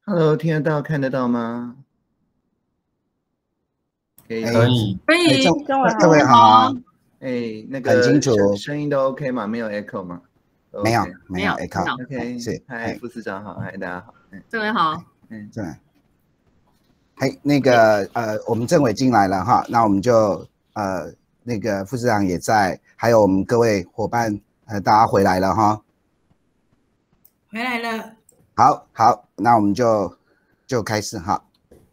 Hello，听得到、看得到吗？可以。 可以， 可以， 这位好， 那很清个楚， 声音都 OK 吗？没有 echo 吗没有 ？OK， 没有 echo，是， 嗨，副市长好，嗨，大家好， 政委好， 对，我们政委进来了哈，那我们就那个副市长也在，还有我们各位伙伴大家回来了哈， 回来了， 好，那我们就开始哈。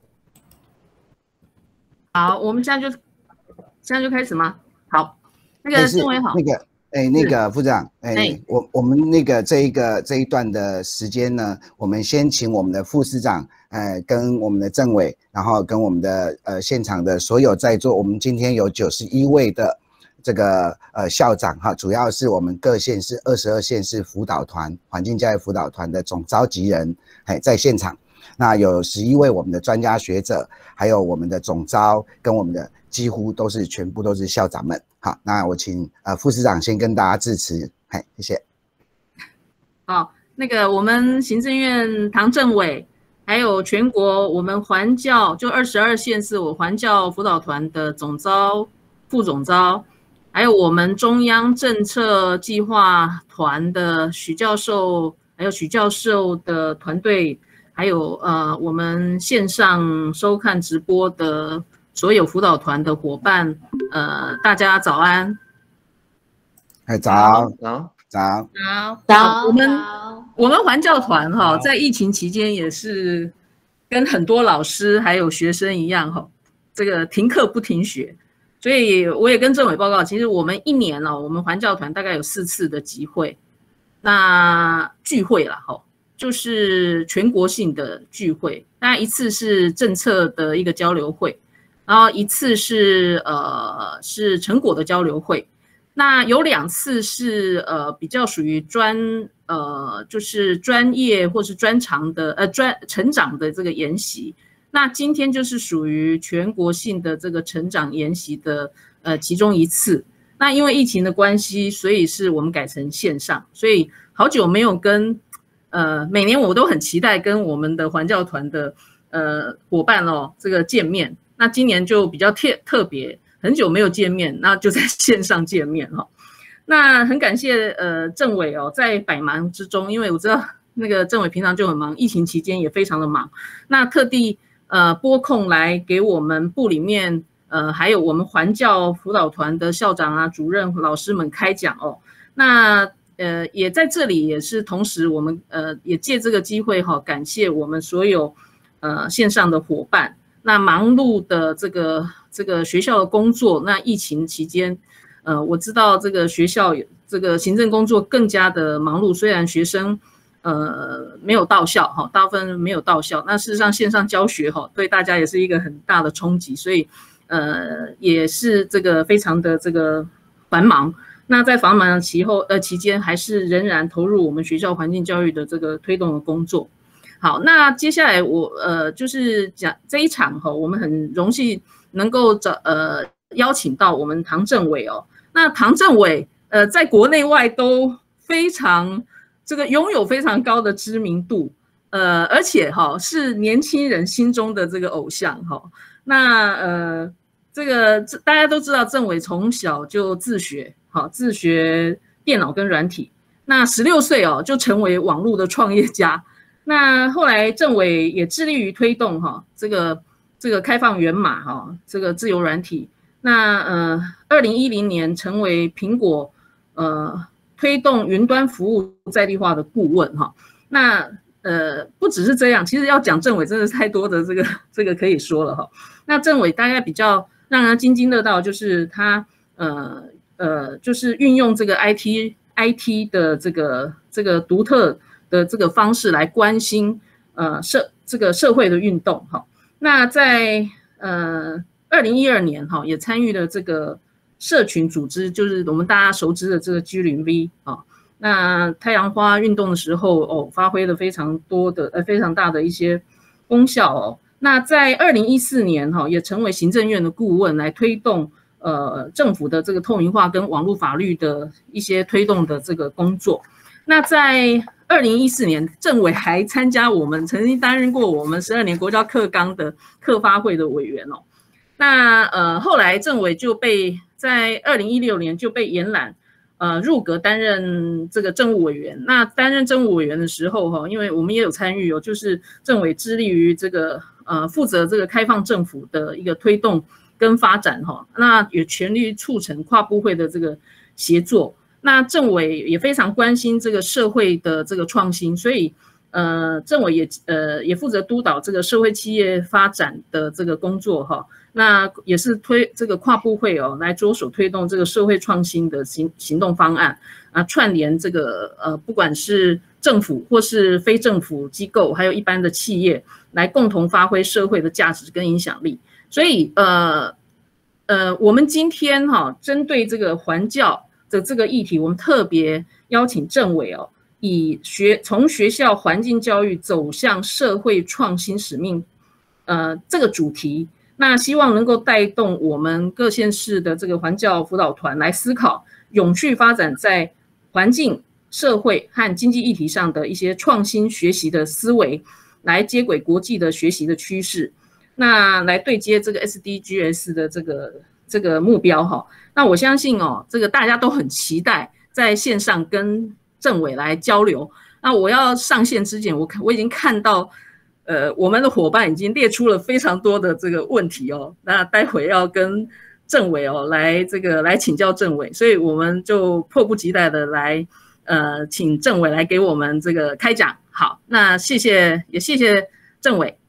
好，我们现在就开始吗？好，那个政委好， 那个副市长，我们那个这一段的时间呢，我们先请我们的副市长，跟我们的政委，然后跟我们的现场的所有在座，我们今天有91位的这个校长哈，主要是我们各县市22县市辅导团环境教育辅导团的总召集人，在现场。那有11位我们的专家学者，还有我们的总召跟我们的几乎全部都是校长们。好，那我请副市长先跟大家致辞，谢谢。 好，那个我们行政院唐政委，还有全国我们环教就22县市我环教辅导团的总召、副总召，还有我们中央政策计划团的许教授，还有许教授的团队。还有我们线上收看直播的所有辅导团的伙伴，大家早安。 早。 我们环教团哈，在疫情期间也是跟很多老师还有学生一样哈，这个停课不停学，所以我也跟政委报告，其实我们一年我们环教团大概有4次的集会，那聚会啦哈。就是全国性的聚会，当然一次是政策的一个交流会，然后一次是成果的交流会，那有2次是比较属于就是专业或是专长的成长的这个研习，那今天就是属于全国性的这个成长研习的其中一次，那因为疫情的关系，所以是我们改成线上，所以好久没有跟。每年我都很期待跟我们的环教团的伙伴这个见面。那今年就比较特别，很久没有见面，那就在线上见面哈。那很感谢政委在百忙之中，因为我知道那个政委平常就很忙，疫情期间也非常的忙，那特地拨空来给我们部里面还有我们环教辅导团的校长啊、主任、老师们开讲哦。那也在这里，也是同时我们也借这个机会感谢我们所有线上的伙伴。那忙碌的这个学校的工作，那疫情期间，我知道这个学校这个行政工作更加的忙碌。虽然学生没有到校大部分没有到校，那事实上线上教学对大家也是一个很大的冲击，所以也是这个非常的这个繁忙。那在繁忙的期间，还是仍然投入我们学校环境教育的这个推动的工作。好，那接下来我就是讲这一场我们很荣幸能够邀请到我们唐政委那唐政委在国内外都非常这个拥有非常高的知名度，而且是年轻人心中的这个偶像那这个大家都知道，政委从小就自学电脑跟软体，那16岁就成为网络的创业家。那后来政委也致力于推动这个开放源码这个自由软体。那2010年成为苹果推动云端服务在地化的顾问那不只是这样，其实要讲政委真的太多的这个可以说了那政委大概比较让人津津乐道，就是他就是运用这个 IT 的这个独特的这个方式来关心这个社会的运动那在2012年也参与了这个社群组织，就是我们大家熟知的这个 G0V 那太阳花运动的时候发挥了非常大的一些功效那在2014年也成为行政院的顾问，来推动政府的这个透明化跟网络法律的一些推动的这个工作。那在 2014年政委还参加我们曾经担任过我们12年国教课纲的课发会的委员哦。那后来政委就在2016年就被延揽入阁担任这个政务委员。那担任政务委员的时候因为我们也有参与就是政委致力于这个负责这个开放政府的一个推动跟发展那也全力促成跨部会的这个协作。那政委也非常关心这个社会的这个创新，所以政委也负责督导这个社会企业发展的这个工作那也是推这个跨部会来着手推动这个社会创新的行动方案串联这个不管是政府或是非政府机构，还有一般的企业，来共同发挥社会的价值跟影响力。所以我们今天针对这个环教的这个议题，我们特别邀请政委以从学校环境教育走向社会创新使命这个主题，那希望能够带动我们各县市的这个环教辅导团来思考永续发展在环境、社会和经济议题上的一些创新学习的思维，来接轨国际的学习的趋势，那来对接这个 SDGs 的这个目标那我相信这个大家都很期待在线上跟政委来交流。那我要上线之前，我已经看到我们的伙伴已经列出了非常多的这个问题那待会要跟政委来请教政委，所以我们就迫不及待的来请政委来给我们这个开讲。好，那也谢谢政委。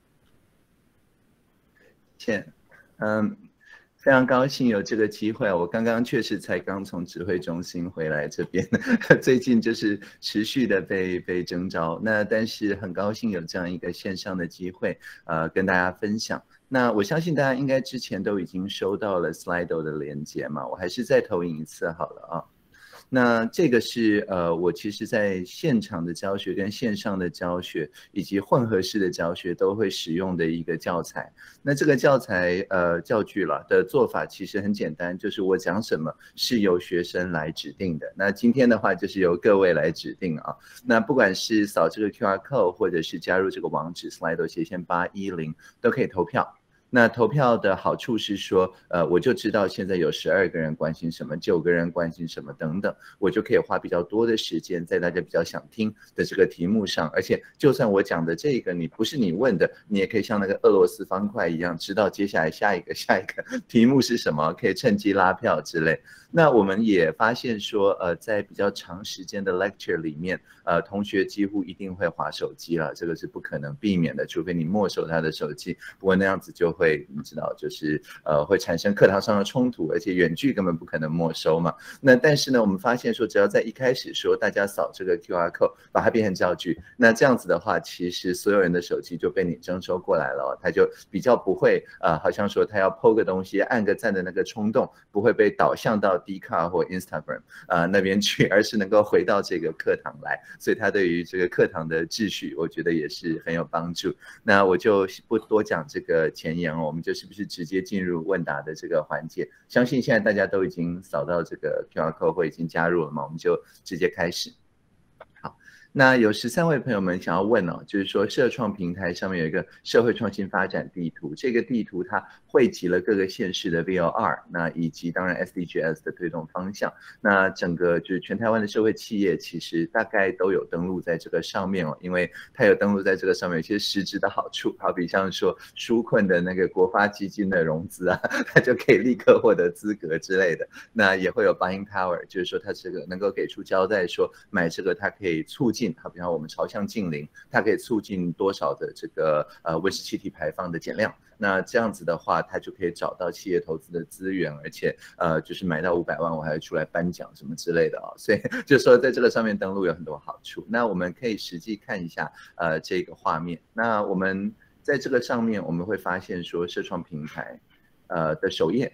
谢，非常高兴有这个机会。我刚刚确实才刚从指挥中心回来这边，最近就是持续的被征召。那但是很高兴有这样一个线上的机会，跟大家分享。那我相信大家应该之前都已经收到了 Slido 的连结嘛，我还是再投影一次好了那这个是我其实在现场的教学跟线上的教学以及混合式的教学都会使用的一个教材。那这个教材教具的做法其实很简单，就是我讲什么是由学生来指定的。那今天的话就是由各位来指定那不管是扫这个 QR code 或者是加入这个网址 Slido 斜线810都可以投票。那投票的好处是说，我就知道现在有12个人关心什么，9个人关心什么等等，我就可以花比较多的时间在大家比较想听的这个题目上。而且就算我讲的这个不是你问的，你也可以像那个俄罗斯方块一样，知道接下来下一个题目是什么，可以趁机拉票之类。那我们也发现说，在比较长时间的 lecture 里面，同学几乎一定会滑手机了，这个是不可能避免的，除非你没收他的手机，不过那样子就会你知道，就是会产生课堂上的冲突，而且远距根本不可能没收嘛。那但是呢，我们发现说，只要在一开始说大家扫这个 QR code， 把它变成教具，那这样子的话，其实所有人的手机就被你征收过来了，他就比较不会好像说他要 po 个东西，按个赞的那个冲动，不会被导向到Dcard 或 Instagram 那边去，而是能够回到这个课堂来，所以它对于这个课堂的秩序，我觉得也是很有帮助。那我就不多讲这个前言我们就是不是直接进入问答的这个环节？相信现在大家都已经扫到这个 QR code 或已经加入了嘛，我们就直接开始。那有13位朋友们想要问就是说社创平台上面有一个社会创新发展地图，这个地图它汇集了各个县市的 VOR， 那以及当然 SDGs 的推动方向，那整个就是全台湾的社会企业其实大概都有登录在这个上面因为它有登录在这个上面有一些实质的好处，好比像说纾困的那个国发基金的融资它就可以立刻获得资格之类的，那也会有 buying power， 就是说它这个能够给出交代说买这个它可以促进好比方我们朝向净零，它可以促进多少的这个温室气体排放的减量，那这样子的话它就可以找到企业投资的资源，而且就是买到500万我还会出来颁奖什么之类的所以就是说在这个上面登录有很多好处。那我们可以实际看一下这个画面，那我们在这个上面我们会发现说社创平台的首页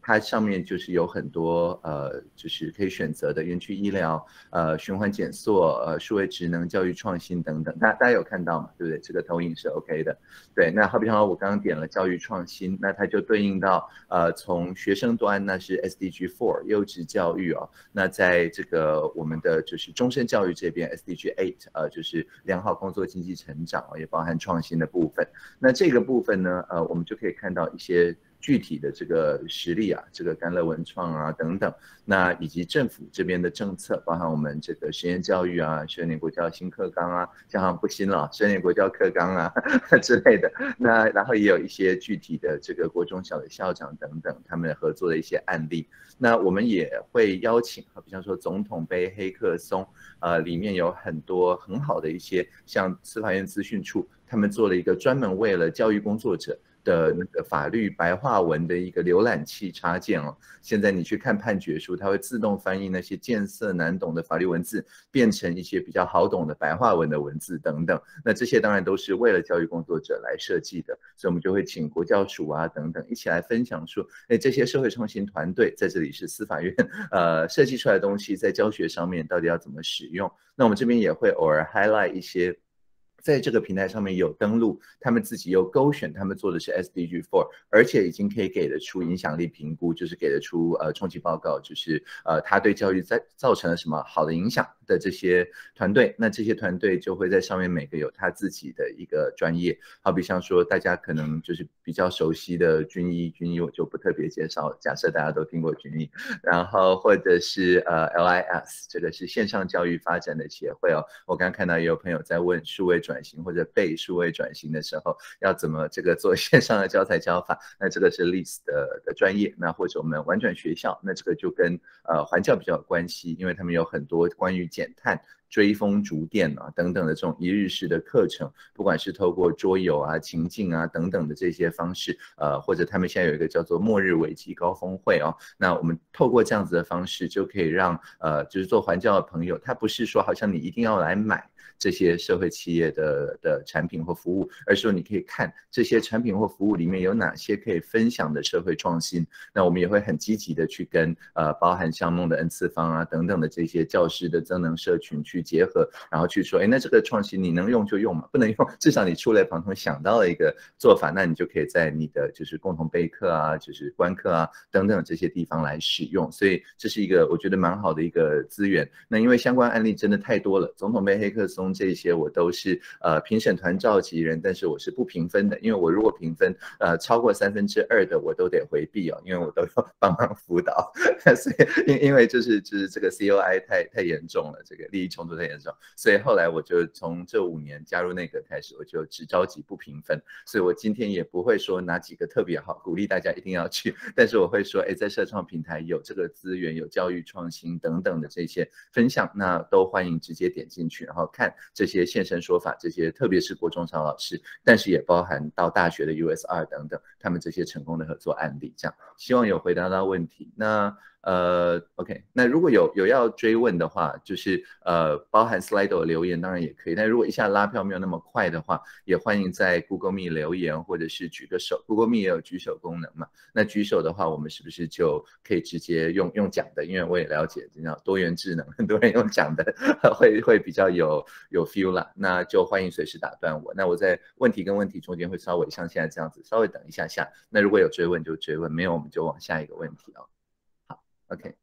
它上面就是有很多就是可以选择的园区医疗、循环检索、数位职能、教育创新等等，大家有看到吗？对不对？这个投影是 OK 的。对，那好比说我刚刚点了教育创新，那它就对应到从学生端那是 SDG 4优质教育哦，那在这个我们的就是终身教育这边 SDG 8就是良好工作经济成长也包含创新的部分。那这个部分呢我们就可以看到一些具体的这个实例啊，这个甘乐文创啊等等，那以及政府这边的政策，包含我们这个实验教育啊、12年国教新课纲啊，这样不新了，12年国教课纲啊之类的。那然后也有一些具体的这个国中小的校长等等，他们合作的一些案例。那我们也会邀请，比方说总统杯黑客松，里面有很多很好的一些，像司法院资讯处，他们做了一个专门为了教育工作者的那个法律白话文的一个浏览器插件哦，现在你去看判决书，它会自动翻译那些艰涩难懂的法律文字，变成一些比较好懂的白话文的文字等等。那这些当然都是为了教育工作者来设计的，所以我们就会请国教署啊等等一起来分享说，这些社会创新团队在这里是司法院设计出来的东西，在教学上面到底要怎么使用？那我们这边也会偶尔 highlight 一些。在这个平台上面有登录，他们自己又勾选，他们做的是 SDG 4，而且已经可以给得出影响力评估，就是给得出冲击报告，就是他对教育造成了什么好的影响的这些团队，那这些团队就会在上面每个有他自己的一个专业，好比像说大家可能就是比较熟悉的军医我就不特别介绍，假设大家都听过军医，然后或者是LIS， 这个是线上教育发展的协会哦，我刚刚看到也有朋友在问数位转型或者被数位转型的时候要怎么这个做线上的教材教法，那这个是 LIS 的专业，那或者我们玩转学校，那这个就跟环教比较有关系，因为他们有很多关于减碳、追风逐电啊等等的这种一日式的课程，不管是透过桌游啊、情境啊等等的这些方式，或者他们现在有一个叫做末日危机高峰会哦，那我们透过这样子的方式，就可以让就是做环教的朋友，他不是说好像你一定要来买这些社会企业的产品或服务，而是说你可以看这些产品或服务里面有哪些可以分享的社会创新。那我们也会很积极的去跟包含像梦的 N 次方啊等等的这些教师的增能社群去结合，然后去说，那这个创新你能用就用嘛，不能用，至少你触类旁通想到了一个做法，那你就可以在你的就是共同备课啊、就是观课啊等等这些地方来使用。所以这是一个我觉得蛮好的一个资源。那因为相关案例真的太多了，总统杯黑客松这些我都是评审团召集人，但是我是不评分的，因为我如果评分超过2/3的我都得回避哦，因为我都要帮忙辅导，所以因为就是这个 COI 太严重了，这个利益冲突太严重，所以后来我就从这5年加入内阁开始，我就只召集不评分，所以我今天也不会说哪几个特别好，鼓励大家一定要去，但是我会说，在社创平台有这个资源，有教育创新等等的这些分享，那都欢迎直接点进去，然后看这些现身说法，这些特别是国中小老师，但是也包含到大学的 USR 等等，他们这些成功的合作案例，这样希望有回答到问题。那OK， 那如果有要追问的话，就是包含 Slido 留言当然也可以，但如果一下拉票没有那么快的话，也欢迎在 Google Meet 留言或者是举个手 ，Google Meet 也有举手功能嘛。那举手的话，我们是不是就可以直接用讲的？因为我也了解，这样多元智能，很多人用讲的会比较有 feel 啦。那就欢迎随时打断我。那我在问题跟问题中间会稍微像现在这样子，稍微等一下下。那如果有追问就追问，没有我们就往下一个问题哦。OK，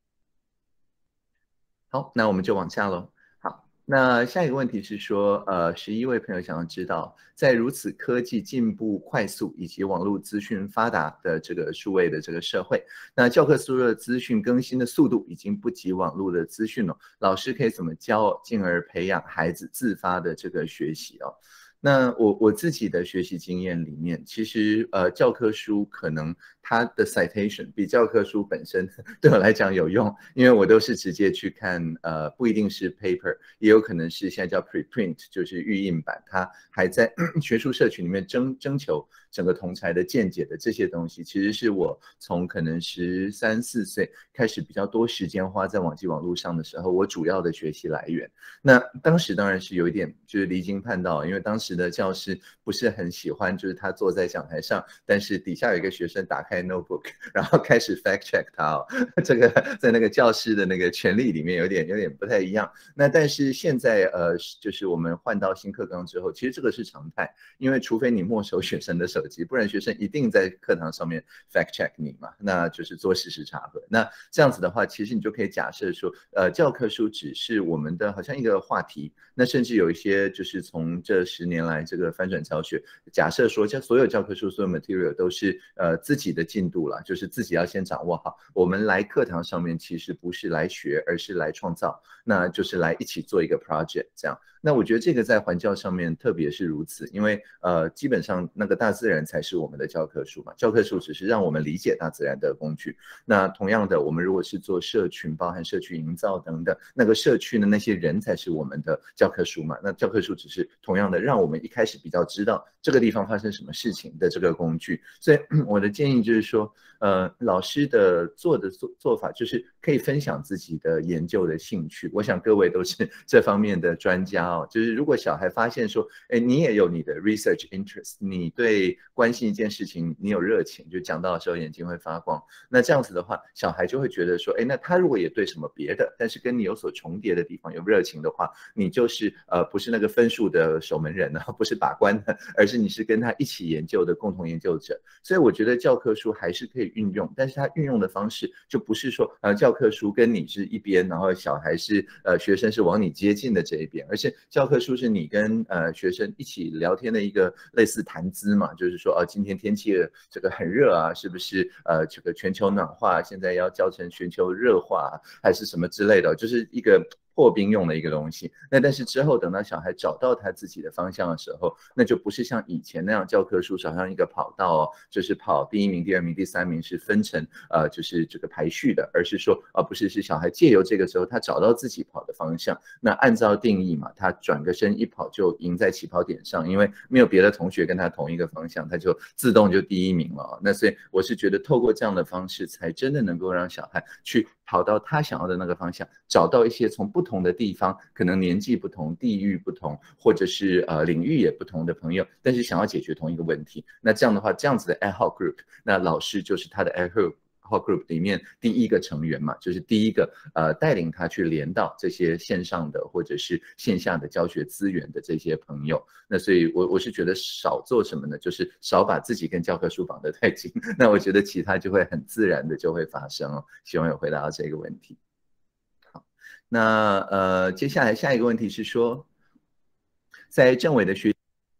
好，那我们就往下咯。好，那下一个问题是说，11位朋友想要知道，在如此科技进步快速以及网络资讯发达的这个数位的这个社会，那教科书的资讯更新的速度已经不及网络的资讯了，老师可以怎么教，进而培养孩子自发的这个学习哦？那我自己的学习经验里面，其实教科书可能它的 citation 比教科书本身对我来讲有用，因为我都是直接去看不一定是 paper， 也有可能是现在叫 preprint， 就是预印版，它还在学术社群里面征求整个同侪的见解的这些东西，其实是我从可能13、14岁开始比较多时间花在网际网络上的时候，我主要的学习来源。那当时当然是有一点就是离经叛道，因为当时时的教师不是很喜欢，就是他坐在讲台上，但是底下有一个学生打开 notebook， 然后开始 fact check 他哦，这个在那个教师的那个权利里面有点不太一样。那但是现在就是我们换到新课纲之后，其实这个是常态，因为除非你没收学生的手机，不然学生一定在课堂上面 fact check 你嘛，那就是做事实查核。那这样子的话，其实你就可以假设说，教科书只是我们的好像一个话题，那甚至有一些就是从这10年来这个翻转教学，假设说所有教科书所有 material 都是自己的进度啦，就是自己要先掌握好。我们来课堂上面其实不是来学，而是来创造，那就是来一起做一个 project 这样。那我觉得这个在环教上面特别是如此，因为基本上那个大自然才是我们的教科书嘛，教科书只是让我们理解大自然的工具。那同样的，我们如果是做社群，包含社区营造等等，那个社区的那些人才是我们的教科书嘛。那教科书只是同样的让我们一开始比较知道这个地方发生什么事情的这个工具。所以我的建议就是说，老师的做法就是可以分享自己的研究的兴趣。我想各位都是这方面的专家哦。就是如果小孩发现说，你也有你的 research interest， 你对关心一件事情你有热情，就讲到的时候眼睛会发光。那这样子的话，小孩就会觉得说，那他如果也对什么别的，但是跟你有所重叠的地方有热情的话，你就是不是那个分数的守门人啊，不是把关的，而是你是跟他一起研究的共同研究者。所以我觉得教科书还是可以运用，但是它运用的方式就不是说教科书跟你是一边，然后小孩是学生是往你接近的这一边，而是教科书是你跟学生一起聊天的一个类似谈资嘛，就是说今天天气这个很热啊，是不是这个全球暖化现在要教成全球热化还是什么之类的，就是一个破冰用的一个东西。那但是之后等到小孩找到他自己的方向的时候，那就不是像以前那样教科书好像一个跑道哦，就是跑第1名、第2名、第3名是分成就是这个排序的，而是说不是小孩借由这个时候他找到自己跑的方向，那按照定义嘛，他转个身一跑就赢在起跑点上，因为没有别的同学跟他同一个方向，他就自动就第1名了。那所以我是觉得透过这样的方式才真的能够让小孩去跑到他想要的那个方向，找到一些从不同的地方，可能年纪不同、地域不同，或者是领域也不同的朋友，但是想要解决同一个问题。那这样的话，这样子的 ad hoc group， 那老师就是他的 ad hoc group 里面第一个成员嘛，就是第一个带领他去连到这些线上的或者是线下的教学资源的这些朋友。那所以我是觉得少做什么呢？就是少把自己跟教科书绑得太紧，那我觉得其他就会很自然的就会发生哦。希望有回答到这个问题。好，那接下来下一个问题是说，在政委的学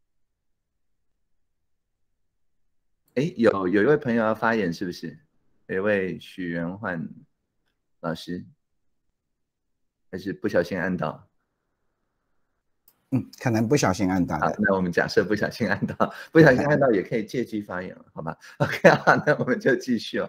有一位朋友要发言，是不是？有一位许元焕老师，还是不小心按到？ 可能不小心按到的。 好，那我们假设不小心按到，不小心按到也可以借机发言了，好吧 ？OK 啊，那我们就继续了。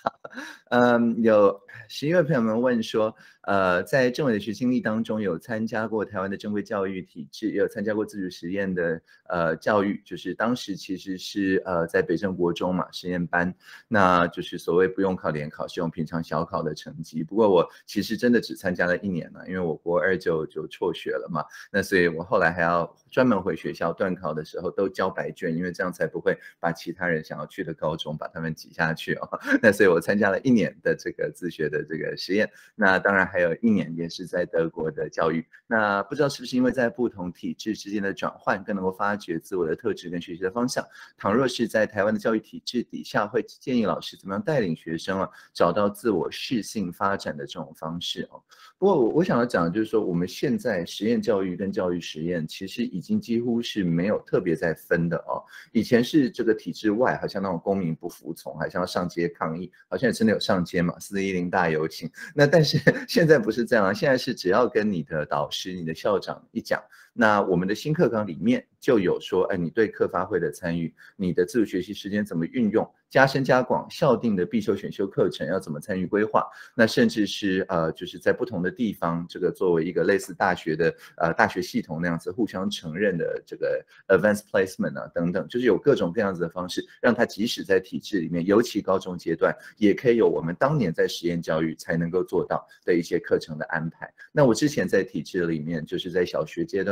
有11位朋友们问说，在政委的学经历当中，有参加过台湾的正规教育体制，也有参加过自主实验的教育，就是当时其实是在北正国中嘛实验班，那就是所谓不用考联考，是用平常小考的成绩。不过我其实真的只参加了1年了，因为我国2就辍学了嘛，那所以我后来还要专门回学校段考的时候都交白卷，因为这样才不会把其他人想要去的高中把他们挤下去哦。那所以我参加了1年的这个自学的这个实验，那当然还有1年也是在德国的教育。那不知道是不是因为在不同体制之间的转换，更能够发掘自我的特质跟学习的方向。倘若是在台湾的教育体制底下，会建议老师怎么样带领学生找到自我适性发展的这种方式哦。不过我想要讲的就是说，我们现在实验教育跟教育实验其实已经几乎是没有特别在分的哦。以前是这个体制外，好像那种公民不服从，好像要上街抗议，好像也真的有上街嘛，410大游行。那但是现在不是这样啊，现在是只要跟你的导师、你的校长一讲，那我们的新课纲里面就有说，你对课发会的参与，你的自主学习时间怎么运用，加深加广校定的必修选修课程要怎么参与规划，那甚至是就是在不同的地方，这个作为一个类似大学的大学系统那样子互相承认的这个 advanced placement 啊等等，就是有各种各样子的方式，让他即使在体制里面，尤其高中阶段，也可以有我们当年在实验教育才能够做到的一些课程的安排。那我之前在体制里面，就是在小学阶段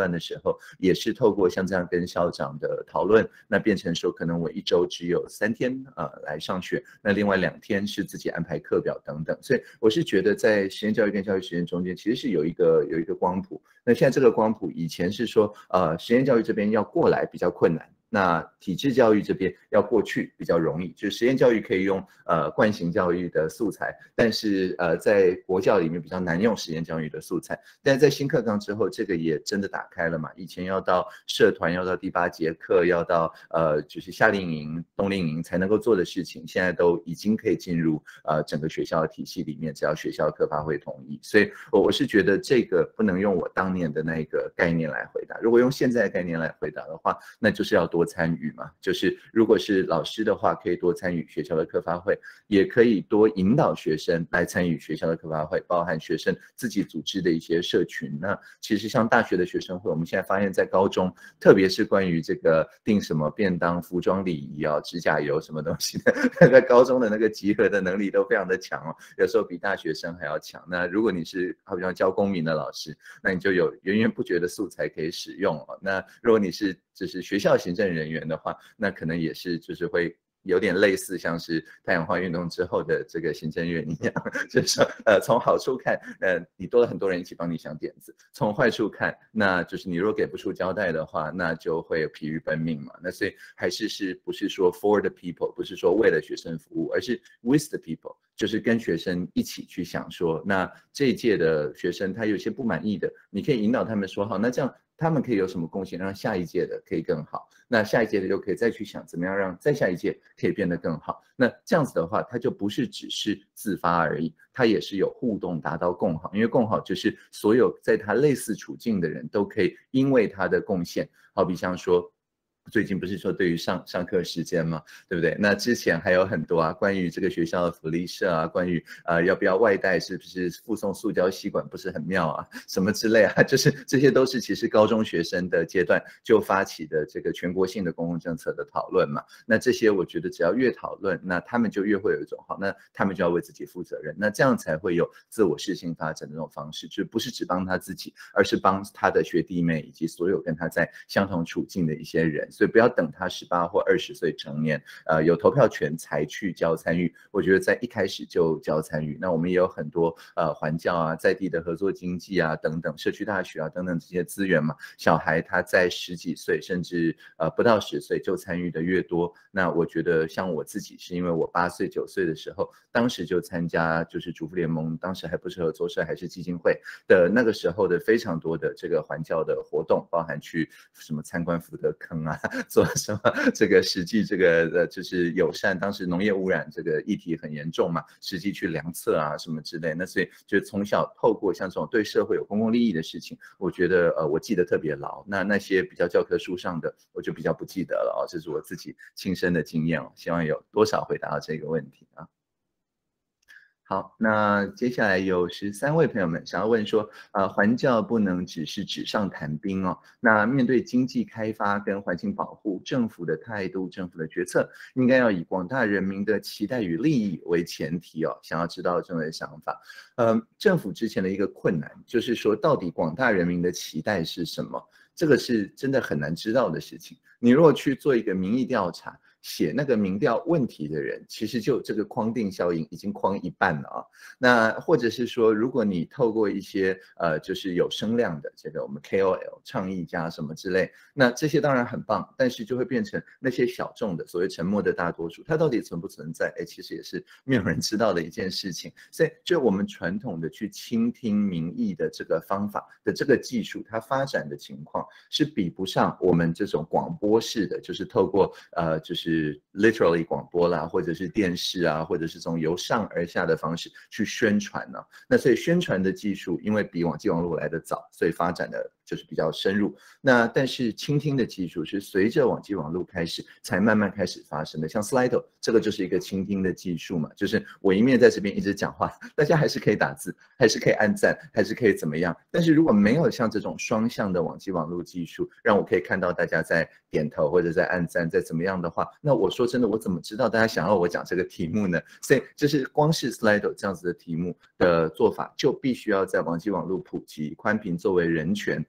段的时候，也是透过像这样跟校长的讨论，那变成说可能我1周只有3天来上学，那另外2天是自己安排课表等等。所以我是觉得在实验教育跟教育实验中间，其实是有一个光谱。那现在这个光谱以前是说实验教育这边要过来比较困难。那体制教育这边要过去比较容易，就是实验教育可以用惯行教育的素材，但是在国教里面比较难用实验教育的素材。但是在新课纲之后，这个也真的打开了嘛。以前要到社团，要到第8节课，要到就是夏令营、冬令营才能够做的事情，现在都已经可以进入整个学校的体系里面，只要学校课发会同意。所以我是觉得这个不能用我当年的那个概念来回答，如果用现在的概念来回答的话，那就是要多参与嘛，就是如果是老师的话，可以多参与学校的课发会，也可以多引导学生来参与学校的课发会，包含学生自己组织的一些社群。那其实像大学的学生会，我们现在发现在高中，特别是关于这个订什么便当、服装礼仪啊、指甲油什么东西的，在高中的那个集合的能力都非常的强哦，有时候比大学生还要强。那如果你是好比像教公民的老师，那你就有源源不绝的素材可以使用哦。那如果你是就是学校行政人员的话，那可能也是就是会有点类似像是太阳花运动之后的这个行政院一样，就是说从好处看，你多了很多人一起帮你想点子；从坏处看，那就是你若给不出交代的话，那就会疲于奔命嘛。那所以还是不是说 for the people， 不是说为了学生服务，而是 with the people， 就是跟学生一起去想说，那这一届的学生他有些不满意的，你可以引导他们说好，那这样他们可以有什么贡献，让下一届的可以更好，那下一届的又可以再去想怎么样让再下一届可以变得更好。那这样子的话，它就不是只是自发而已，它也是有互动达到共好，因为共好就是所有在他类似处境的人都可以因为他的贡献，好比像说最近不是说对于上课时间嘛，对不对？那之前还有很多啊，关于这个学校的福利社啊，关于要不要外带，是不是附送塑胶吸管不是很妙啊，什么之类啊，就是这些都是其实高中学生的阶段就发起的这个全国性的公共政策的讨论嘛。那这些我觉得只要越讨论，那他们就越会有一种好，那他们就要为自己负责任，那这样才会有自我适性发展的这种方式，就不是只帮他自己，而是帮他的学弟妹以及所有跟他在相同处境的一些人。所以不要等他18或20岁成年，有投票权才去教参与。我觉得在一开始就教参与。那我们也有很多环教啊、在地的合作经济啊等等、社区大学啊等等这些资源嘛。小孩他在10几岁甚至不到10岁就参与的越多，那我觉得像我自己是因为我8岁9岁的时候，当时就参加就是主妇联盟，当时还不是合作社，还是基金会的那个时候的非常多的这个环教的活动，包含去什么参观福德坑啊。做什么这个实际这个就是友善，当时农业污染这个议题很严重嘛，实际去量测啊什么之类，那所以就从小透过像这种对社会有公共利益的事情，我觉得我记得特别牢。那些比较教科书上的，我就比较不记得了哦，这是我自己亲身的经验哦，希望有多少回答到这个问题啊。好，那接下来有13位朋友们想要问说，环教不能只是纸上谈兵哦。那面对经济开发跟环境保护，政府的态度、政府的决策，应该要以广大人民的期待与利益为前提哦。想要知道政委的想法。政府之前的一个困难就是说，到底广大人民的期待是什么？这个是真的很难知道的事情。你如果去做一个民意调查，写那个民调问题的人，其实就这个框定效应已经框一半了啊。那或者是说，如果你透过一些就是有声量的这个我们 KOL 倡议家什么之类，那这些当然很棒，但是就会变成那些小众的所谓沉默的大多数，它到底存不存在？其实也是没有人知道的一件事情。所以就我们传统的去倾听民意的这个方法的这个技术，它发展的情况是比不上我们这种广播式的，就是透过就是 literally 广播啦，或者是电视啊，或者是这种由上而下的方式去宣传呢。那所以宣传的技术因为比网际网络来得早，所以发展的就是比较深入。那但是倾听的技术是随着网际网络开始才慢慢开始发生的，像 Slido 这个就是一个倾听的技术嘛，就是我一面在这边一直讲话，大家还是可以打字，还是可以按赞，还是可以怎么样。但是如果没有像这种双向的网际网络技术，让我可以看到大家在点头或者在按赞，在怎么样的话，那我说真的，我怎么知道大家想要我讲这个题目呢？所以就是光是 Slido 这样子的题目的做法，就必须要在网际网络普及、宽频作为人权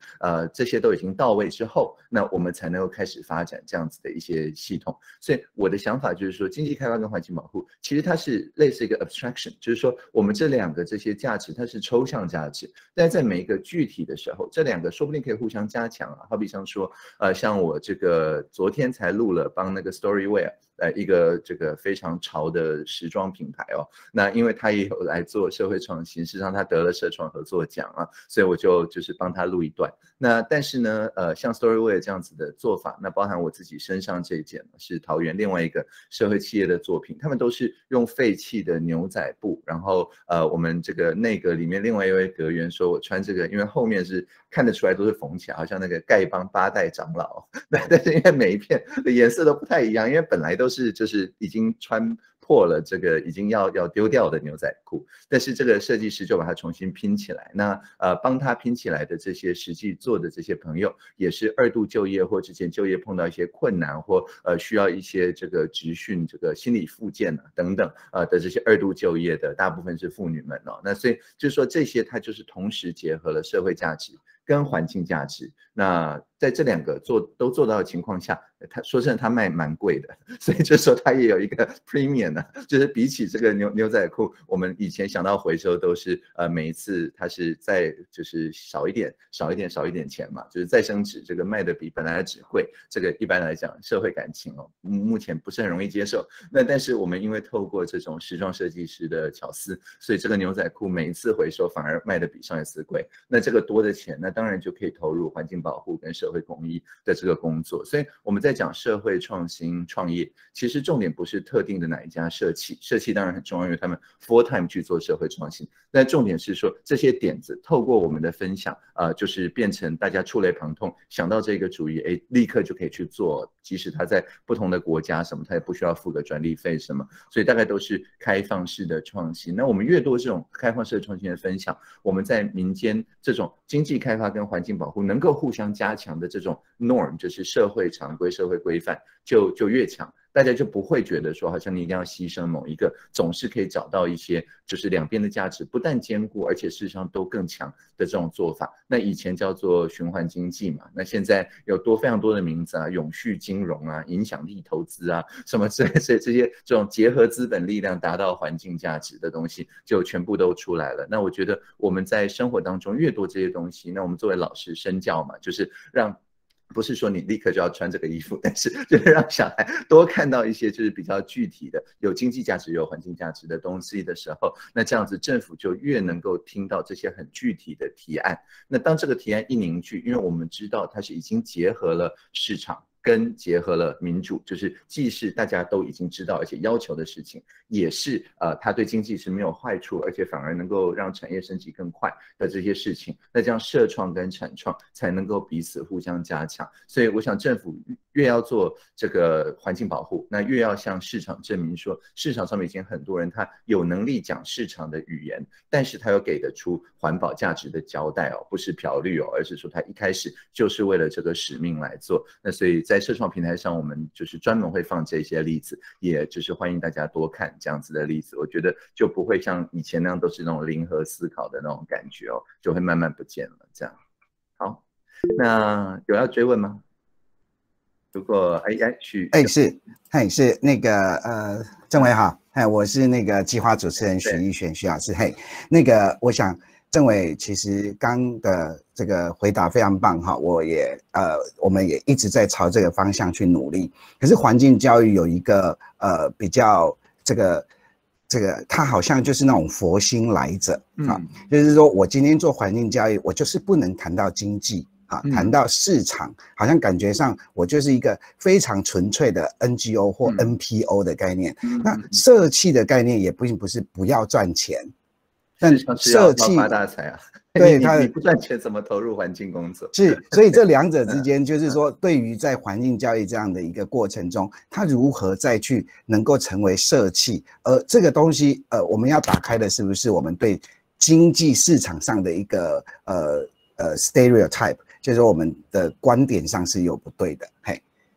这些都已经到位之后，那我们才能够开始发展这样子的一些系统。所以我的想法就是说，经济开发跟环境保护其实它是类似一个 abstraction， 就是说我们这两个这些价值它是抽象价值，但是在每一个具体的时候，这两个说不定可以互相加强啊。好比像说，像我这个昨天才录了帮那个 Storywear。一个这个非常潮的时装品牌哦，那因为他也有来做社会创新，事实上他得了社创合作奖啊，所以我就是帮他录一段。那但是呢，像 Storywear 这样子的做法，那包含我自己身上这一件是桃园另外一个社会企业的作品，他们都是用废弃的牛仔布，然后我们这个内阁里面另外一位阁员说我穿这个，因为后面是看得出来都是缝起来，好像那个丐帮8代长老，但是因为每一片的颜色都不太一样，因为本来都是就是已经穿破了这个已经要丢掉的牛仔裤，但是这个设计师就把它重新拼起来。那帮他拼起来的这些实际做的这些朋友，也是2度就业或之前就业碰到一些困难，或需要一些这个职训、这个心理复健等等的这些2度就业的，大部分是妇女们哦。那所以就是说这些它就是同时结合了社会价值跟环境价值。那在这两个都做到的情况下，他说真的他卖蛮贵的，所以就说他也有一个 premium 呢，就是比起这个牛仔裤，我们以前想到回收都是每一次它是再就是少一点钱嘛，就是再生纸这个卖的比本来的纸贵，这个一般来讲社会感情哦，目前不是很容易接受。那但是我们因为透过这种时装设计师的巧思，所以这个牛仔裤每一次回收反而卖的比上一次贵，那这个多的钱，那当然就可以投入环境保护跟社会公益的这个工作。所以我们在讲社会创新创业，其实重点不是特定的哪一家社企当然很重要，因为他们 full time 去做社会创新，但重点是说这些点子透过我们的分享就是变成大家触类旁通，想到这个主意立刻就可以去做，即使他在不同的国家什么他也不需要付个专利费什么，所以大概都是开放式的创新。那我们越多这种开放式的创新的分享，我们在民间这种经济开发跟环境保护能够互相加强的这种 norm， 就是社会常规社会规范就越强，大家就不会觉得说好像你一定要牺牲某一个，总是可以找到一些就是两边的价值不但兼顾，而且事实上都更强的这种做法。那以前叫做循环经济嘛，那现在有非常多的名字啊，永续金融啊，影响力投资啊，什么之类这些这种结合资本力量达到环境价值的东西就全部都出来了。那我觉得我们在生活当中越多这些东西，那我们作为老师身教嘛，就是让不是说你立刻就要穿这个衣服，但是就是让小孩多看到一些就是比较具体的有经济价值有环境价值的东西的时候，那这样子政府就越能够听到这些很具体的提案。那当这个提案一凝聚，因为我们知道它是已经结合了市场跟结合了民主，就是既是大家都已经知道而且要求的事情，也是它对经济是没有坏处，而且反而能够让产业升级更快的这些事情，那这样社创跟产创才能够彼此互相加强。所以我想政府越要做这个环境保护，那越要向市场证明说市场上面已经很多人他有能力讲市场的语言，但是他又给得出环保价值的交代哦，不是漂绿哦，而是说他一开始就是为了这个使命来做。那所以在社创平台上，我们就是专门会放这些例子，也就是欢迎大家多看这样子的例子。我觉得就不会像以前那样都是那种零和思考的那种感觉哦，就会慢慢不见了。这样，好，那有要追问吗？如果是那个政委好，我是那个计划主持人许逸璇许老师，那个我想。政委其实刚的这个回答非常棒哈，我们也一直在朝这个方向去努力。可是环境教育有一个比较这个它好像就是那种佛心来着啊，就是说我今天做环境教育，我就是不能谈到经济啊，谈到市场，好像感觉上我就是一个非常纯粹的 NGO 或 NPO 的概念。那社企的概念也并不是不要赚钱。 但社企发大财啊，对你不赚钱怎么投入环境工作？ 是，所以这两者之间，就是说，对于在环境教育这样的一个过程中，它如何再去能够成为社企？这个东西，我们要打开的是不是我们对经济市场上的一个stereotype，就是说我们的观点上是有不对的，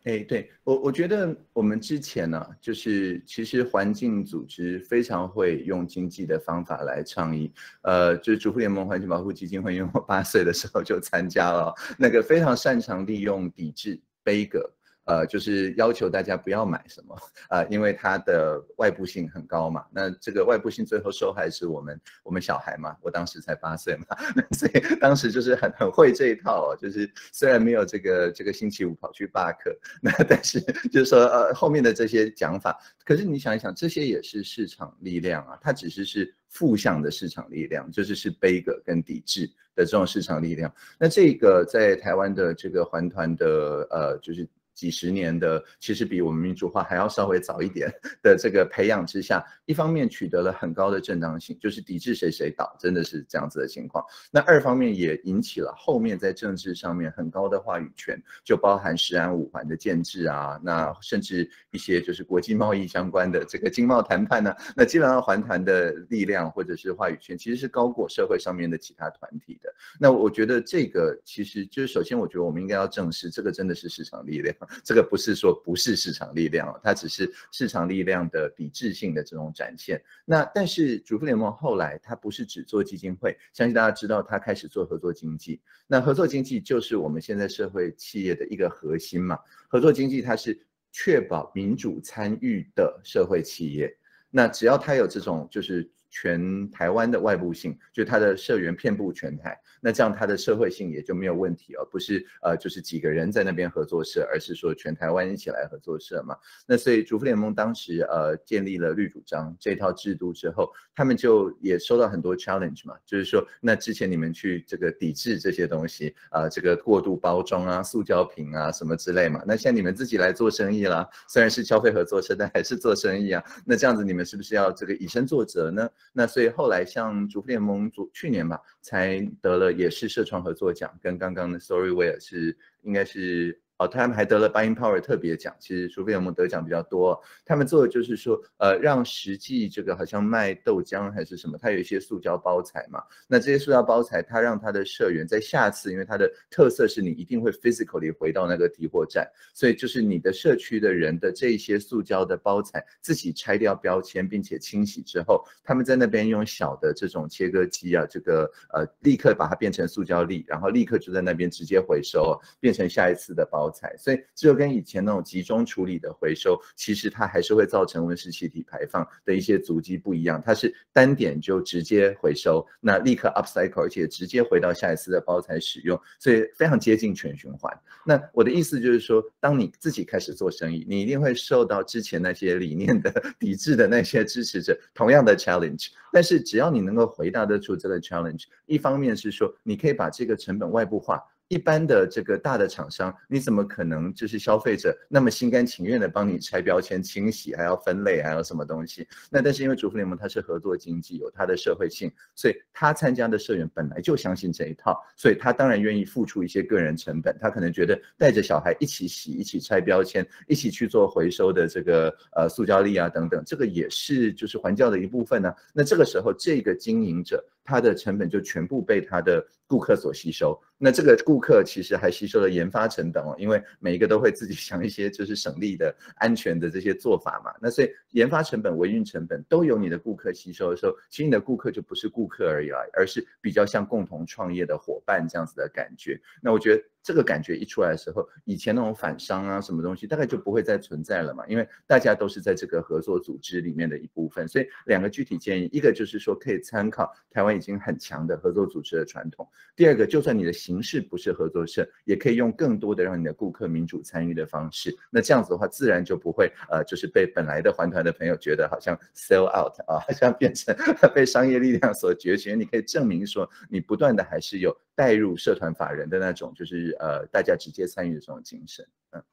对，我觉得我们之前呢，就是其实环境组织非常会用经济的方法来倡议，就是主妇联盟环境保护基金会，因为我8岁的时候就参加了，那个非常擅长利用抵制杯葛。就是要求大家不要买什么，因为它的外部性很高嘛。那这个外部性最后受害是我们小孩嘛。我当时才8岁嘛，所以当时就是很会这一套哦。就是虽然没有这个星期五跑去罢课，那但是就是说后面的这些讲法，可是你想一想，这些也是市场力量啊，它只是负向的市场力量，就是杯葛跟抵制的这种市场力量。那这个在台湾的这个环团的就是几十年的，其实比我们民主化还要稍微早一点的这个培养之下，一方面取得了很高的正当性，就是抵制谁谁倒，真的是这样子的情况。那二方面也引起了后面在政治上面很高的话语权，就包含食安5环的建制啊，那甚至一些就是国际贸易相关的这个经贸谈判呢，那基本上环团的力量或者是话语权其实是高过社会上面的其他团体的。那我觉得这个其实就是首先我觉得我们应该要正视，这个真的是市场力量。这个不是说不是市场力量，它只是市场力量的抵制性的这种展现。那但是主妇联盟后来它不是只做基金会，相信大家知道它开始做合作经济。那合作经济就是我们现在社会企业的一个核心嘛。合作经济它是确保民主参与的社会企业。那只要它有这种就是全台湾的外部性，就它的社员遍布全台，那这样它的社会性也就没有问题，而不是就是几个人在那边合作社，而是说全台湾一起来合作社嘛。那所以主妇联盟当时建立了绿主张这套制度之后，他们就也收到很多 challenge 嘛，就是说那之前你们去这个抵制这些东西这个过度包装啊、塑胶瓶啊什么之类嘛，那现在你们自己来做生意啦，虽然是消费合作社，但还是做生意啊，那这样子你们是不是要这个以身作则呢？那所以后来像主妇联盟去年吧，才得了也是社创合作奖，跟刚刚的 Storyware 是应该是他们还得了 Buying Power 特别奖。其实主妇联盟得奖比较多，他们做的就是说让实际这个好像卖豆浆还是什么，它有一些塑胶包材嘛，那这些塑胶包材它让它的社员在下次，因为它的特色是你一定会 physically 回到那个提货站，所以就是你的社区的人的这些塑胶的包材自己拆掉标签并且清洗之后，他们在那边用小的这种切割机啊，这个立刻把它变成塑胶粒，然后立刻就在那边直接回收，变成下一次的包材。所以这就跟以前那种集中处理的回收，其实它还是会造成温室气体排放的一些足迹不一样，它是单点就直接回收，那立刻 upcycle， 而且直接回到下一次的包材使用，所以非常接近全循环。那我的意思就是说，当你自己开始做生意，你一定会受到之前那些理念的抵制的那些支持者同样的 challenge， 但是只要你能够回答得出这个 challenge， 一方面是说你可以把这个成本外部化，一般的这个大的厂商，你怎么可能就是消费者那么心甘情愿的帮你拆标签、清洗，还要分类，还有什么东西？那但是因为主妇联盟它是合作经济，有它的社会性，所以他参加的社员本来就相信这一套，所以他当然愿意付出一些个人成本。他可能觉得带着小孩一起洗、一起拆标签、一起去做回收的这个塑胶粒啊等等，这个也是就是环教的一部分呢。那这个时候，这个经营者他的成本就全部被他的顾客所吸收。那这个顾客其实还吸收了研发成本因为每一个都会自己想一些就是省力的、安全的这些做法嘛。那所以研发成本、维运成本都由你的顾客吸收的时候，其实你的顾客就不是顾客而已啦，而是比较像共同创业的伙伴这样子的感觉。那我觉得这个感觉一出来的时候，以前那种反商啊什么东西大概就不会再存在了嘛，因为大家都是在这个合作组织里面的一部分。所以两个具体建议，一个就是说可以参考台湾已经很强的合作组织的传统，第二个就算你的形式不是合作社，也可以用更多的让你的顾客民主参与的方式，那这样子的话自然就不会就是被本来的环团的朋友觉得好像 sell out 好像变成被商业力量所攫取。你可以证明说你不断的还是有带入社团法人的那种就是大家直接参与的这种精神。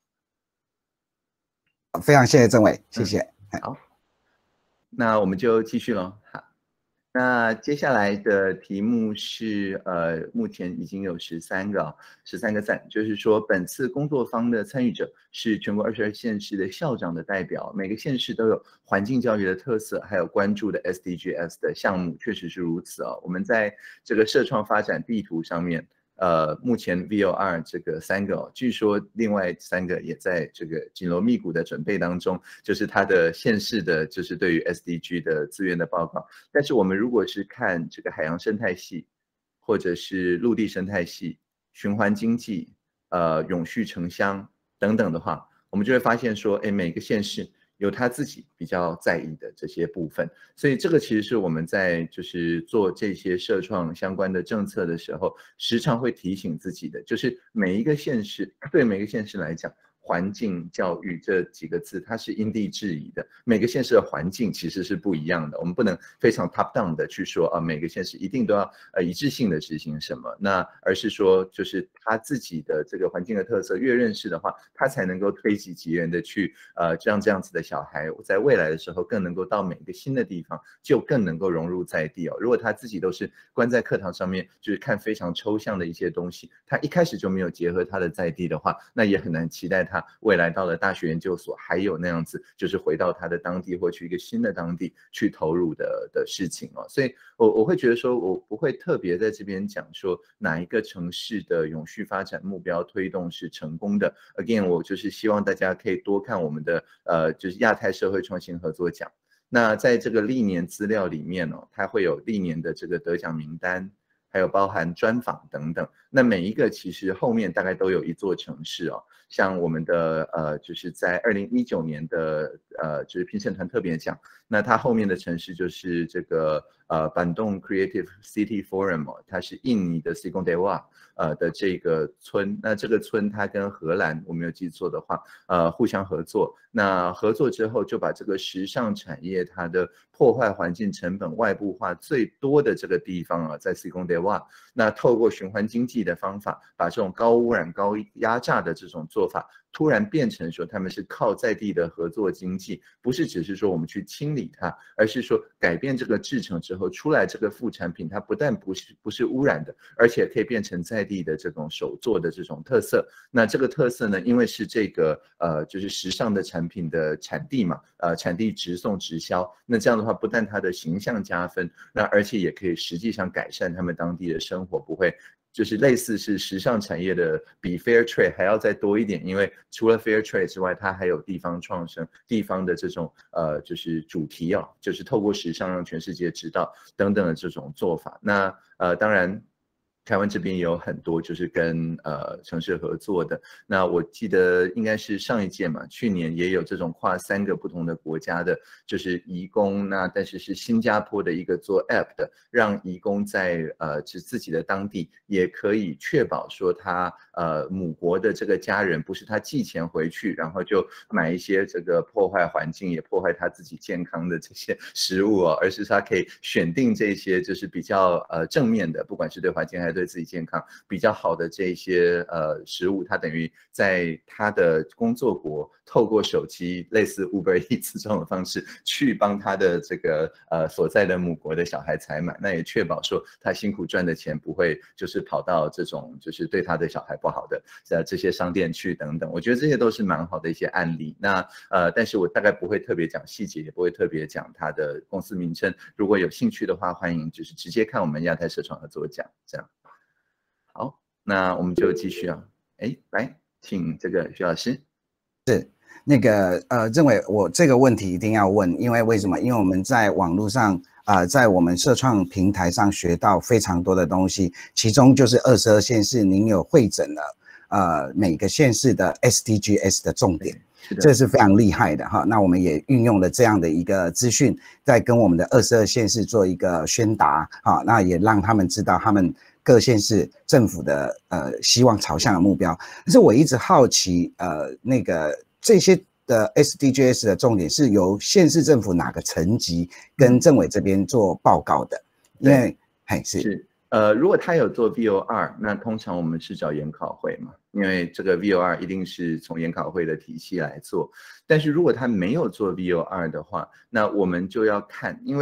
非常谢谢政委，谢谢。 好，那我们就继续咯。好，那接下来的题目是目前已经有13个赞，就是说本次工作坊的参与者是全国22县市的校长的代表，每个县市都有环境教育的特色，还有关注的 SDGs 的项目，确实是如此我们在这个社创发展地图上面目前 VOR 这个3个据说另外3个也在这个紧锣密鼓的准备当中，就是它的县市的就是对于 SDG 的资源的报告。但是我们如果是看这个海洋生态系，或者是陆地生态系、循环经济、永续城乡等等的话，我们就会发现说，每个县市有他自己比较在意的这些部分，所以这个其实是我们在就是做这些社创相关的政策的时候，时常会提醒自己的，就是每一个县市对每个县市来讲，环境教育这几个字它是因地制宜的，每个县市的环境其实是不一样的，我们不能非常 top down 的去说每个县市一定都要一致性的执行什么，那而是说就是他自己的这个环境的特色越认识的话，他才能够推己及人的去让这样子的小孩在未来的时候更能够到每个新的地方就更能够融入在地如果他自己都是关在课堂上面就是看非常抽象的一些东西，他一开始就没有结合他的在地的话，那也很难期待他未来到了大学研究所还有那样子就是回到他的当地或去一个新的当地去投入的事情所以我会觉得说我不会特别在这边讲说哪一个城市的永续发展目标推动是成功的 again 我就是希望大家可以多看我们的就是亚太社会创新合作奖，那在这个历年资料里面它会有历年的这个得奖名单，还有包含专访等等，那每一个其实后面大概都有一座城市像我们的就是在2019年的就是评审团特别奖，那它后面的城市就是这个板洞 Creative City Forum 它是印尼的 Sigong Dewa 的这个村，那这个村它跟荷兰我没有记错的话互相合作，那合作之后就把这个时尚产业它的破坏环境成本外部化最多的这个地方在 Sigong Dewa， 那透过循环经济的方法把这种高污染高压榨的这种做法突然变成说他们是靠在地的合作经济，不是只是说我们去清理它，而是说改变这个制程之后出来这个副产品它不但不是污染的，而且可以变成在地的这种手做的这种特色，那这个特色呢因为是这个就是时尚的产品的产地嘛产地直送直销，那这样的话不但它的形象加分，那而且也可以实际上改善他们当地的生活，不会就是类似是时尚产业的比 Fair Trade 还要再多一点，因为除了 Fair Trade 之外，它还有地方创生、地方的这种就是主题就是透过时尚让全世界知道等等的这种做法。那当然。台湾这边也有很多就是跟城市合作的，那我记得应该是上一届嘛，去年也有这种跨3个不同的国家的，就是移工，那但是是新加坡的一个做 app 的，让移工在自己的当地也可以确保说他母国的这个家人不是他寄钱回去，然后就买一些这个破坏环境也破坏他自己健康的这些食物而是他可以选定这些就是比较正面的，不管是对环境还是对自己健康比较好的这些食物，他等于在他的工作国透过手机类似 Uber Eats 这种方式去帮他的这个所在的母国的小孩采买，那也确保说他辛苦赚的钱不会就是跑到这种就是对他的小孩不好的这些商店去等等，我觉得这些都是蛮好的一些案例。那但是我大概不会特别讲细节，也不会特别讲他的公司名称，如果有兴趣的话，欢迎就是直接看我们亚太社创合作奖这样。好，那我们就继续来，请这个徐老师。 是那个政委，我这个问题一定要问，因为为什么？因为我们在网络上在我们社创平台上学到非常多的东西，其中就是22县市，您有汇整了每个县市的 SDGs 的重点。这是非常厉害的哈，那我们也运用了这样的一个资讯，在跟我们的22县市做一个宣达啊，那也让他们知道他们各县市政府的希望朝向的目标。但是我一直好奇那个这些的 SDGs 的重点是由县市政府哪个层级跟政委这边做报告的？因为是。 如果他有做 VOR， 那通常我们是找研考会嘛，因为这个 VOR 一定是从研考会的体系来做。但是如果他没有做 VOR 的话，那我们就要看，因为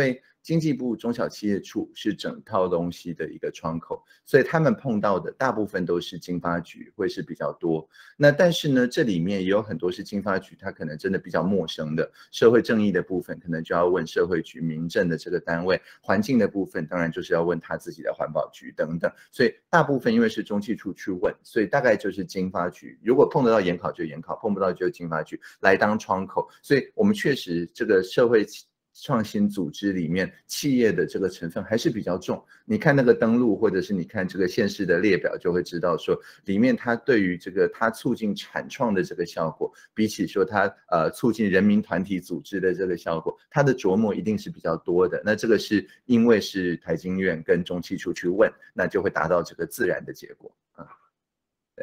经济部中小企业处是整套东西的一个窗口，所以他们碰到的大部分都是经发局会是比较多。那但是呢，这里面也有很多是经发局他可能真的比较陌生的，社会正义的部分可能就要问社会局民政的这个单位，环境的部分当然就是要问他自己的环保局等等。所以大部分因为是中企处去问，所以大概就是经发局，如果碰得到研考就研考，碰不到就经发局来当窗口。所以我们确实这个社会创新组织里面企业的这个成分还是比较重。你看那个登录，或者是你看这个县市的列表，就会知道说里面它对于这个它促进产创的这个效果，比起说它促进人民团体组织的这个效果，它的琢磨一定是比较多的。那这个是因为是台经院跟中企处去问，那就会达到这个自然的结果啊。对，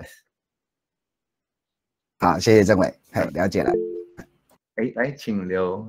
好，谢谢政委，了解了。 来，请留。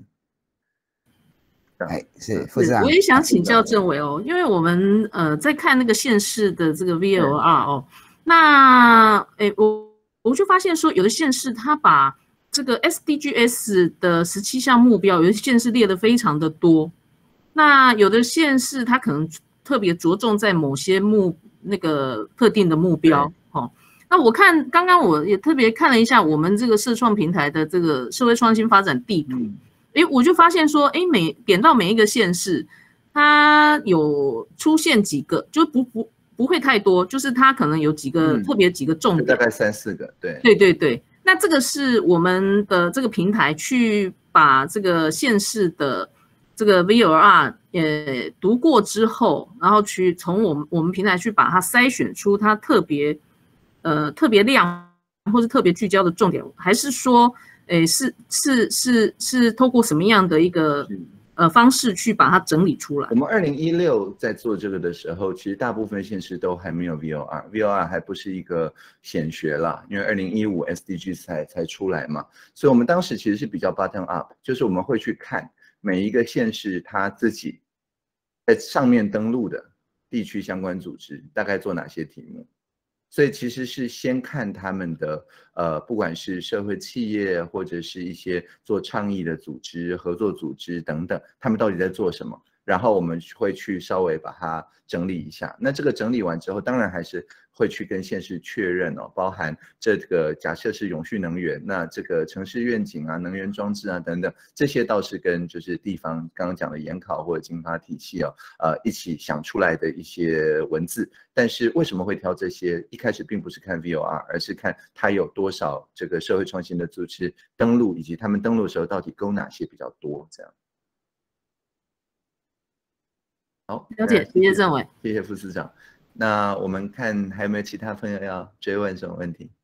是副市长， 我也想请教政委哦，因为我们在看那个县市的这个 VLR 哦，那我就发现说，有的县市它把这个 SDGs 的17项目标，有的县市列的非常的多，那有的县市它可能特别着重在某些那个特定的目标哦。那我看刚刚我也特别看了一下我们这个社创平台的这个社会创新发展地图。我就发现说，点到每一个县市，它有出现几个，就不会太多，就是它可能有几个特别几个重点， 大概3、4个，对。 对。那这个是我们的这个平台去把这个县市的这个 VLR 读过之后，然后去从我们平台去把它筛选出它特别亮或是特别聚焦的重点，还是说？是透过什么样的一个方式去把它整理出来？ 我们2016在做这个的时候，其实大部分县市都还没有 VLR 还不是一个显学啦，因为2015 SDGs 才出来嘛，所以我们当时其实是比较 bottom up， 就是我们会去看每一个县市它自己在上面登录的地区相关组织大概做哪些题目。所以其实是先看他们的不管是社会企业或者是一些做倡议的组织、合作组织等等，他们到底在做什么？然后我们会去稍微把它整理一下。那这个整理完之后，当然还是会去跟县市确认哦，包含这个假设是永续能源，那这个城市愿景啊、能源装置啊等等，这些倒是跟就是地方刚刚讲的研考或者经发体系哦，一起想出来的一些文字。但是为什么会挑这些？一开始并不是看 VLR， 而是看它有多少这个社会创新的组织登录，以及他们登录的时候到底勾哪些比较多，这样。好， 了解，谢谢政委， 谢谢副司长。那我们看还有没有其他朋友要追问什么问题？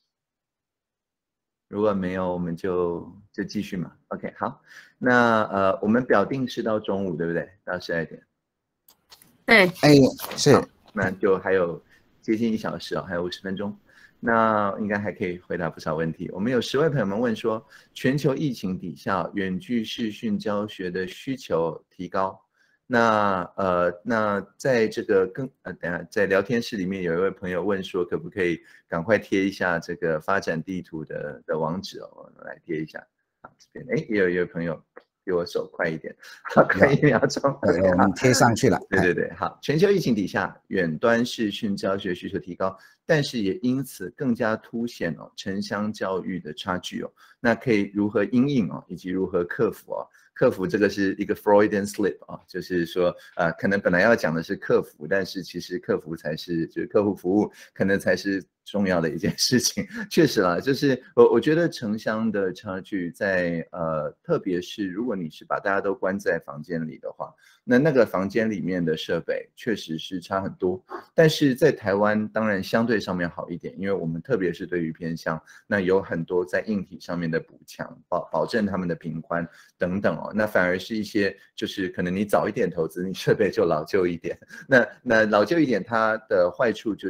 如果没有，我们就继续嘛。OK， 好。那我们表定是到中午，对不对？到12点。 对， 是。 那就还有接近1小时哦，还有50分钟。那应该还可以回答不少问题。我们有10位朋友们问说，全球疫情底下，远距视讯教学的需求提高。那在这个等下在聊天室里面有一位朋友问说，可不可以赶快贴一下这个发展地图的网址哦？我来贴一下。好，这边也有一位朋友比我手快一点，快1秒钟。 我们贴上去了。 对，好。全球疫情底下，远端视讯教学需求提高，但是也因此更加凸显城乡教育的差距哦。那可以如何因应哦，以及如何克服哦？克服这个是一个 Freudian slip 啊，就是说可能本来要讲的是客服，但是其实客服才是就是客户服务可能才是重要的一件事情。确实啦，就是我觉得城乡的差距在特别是如果你是把大家都关在房间里的话，那个房间里面的设备确实是差很多。但是在台湾当然相对上面好一点，因为我们特别是对于偏乡，那有很多在硬体上面的补强，保证他们的频宽等等哦。那反而是一些就是可能你早一点投资，你设备就老旧一点。那老旧一点，它的坏处就是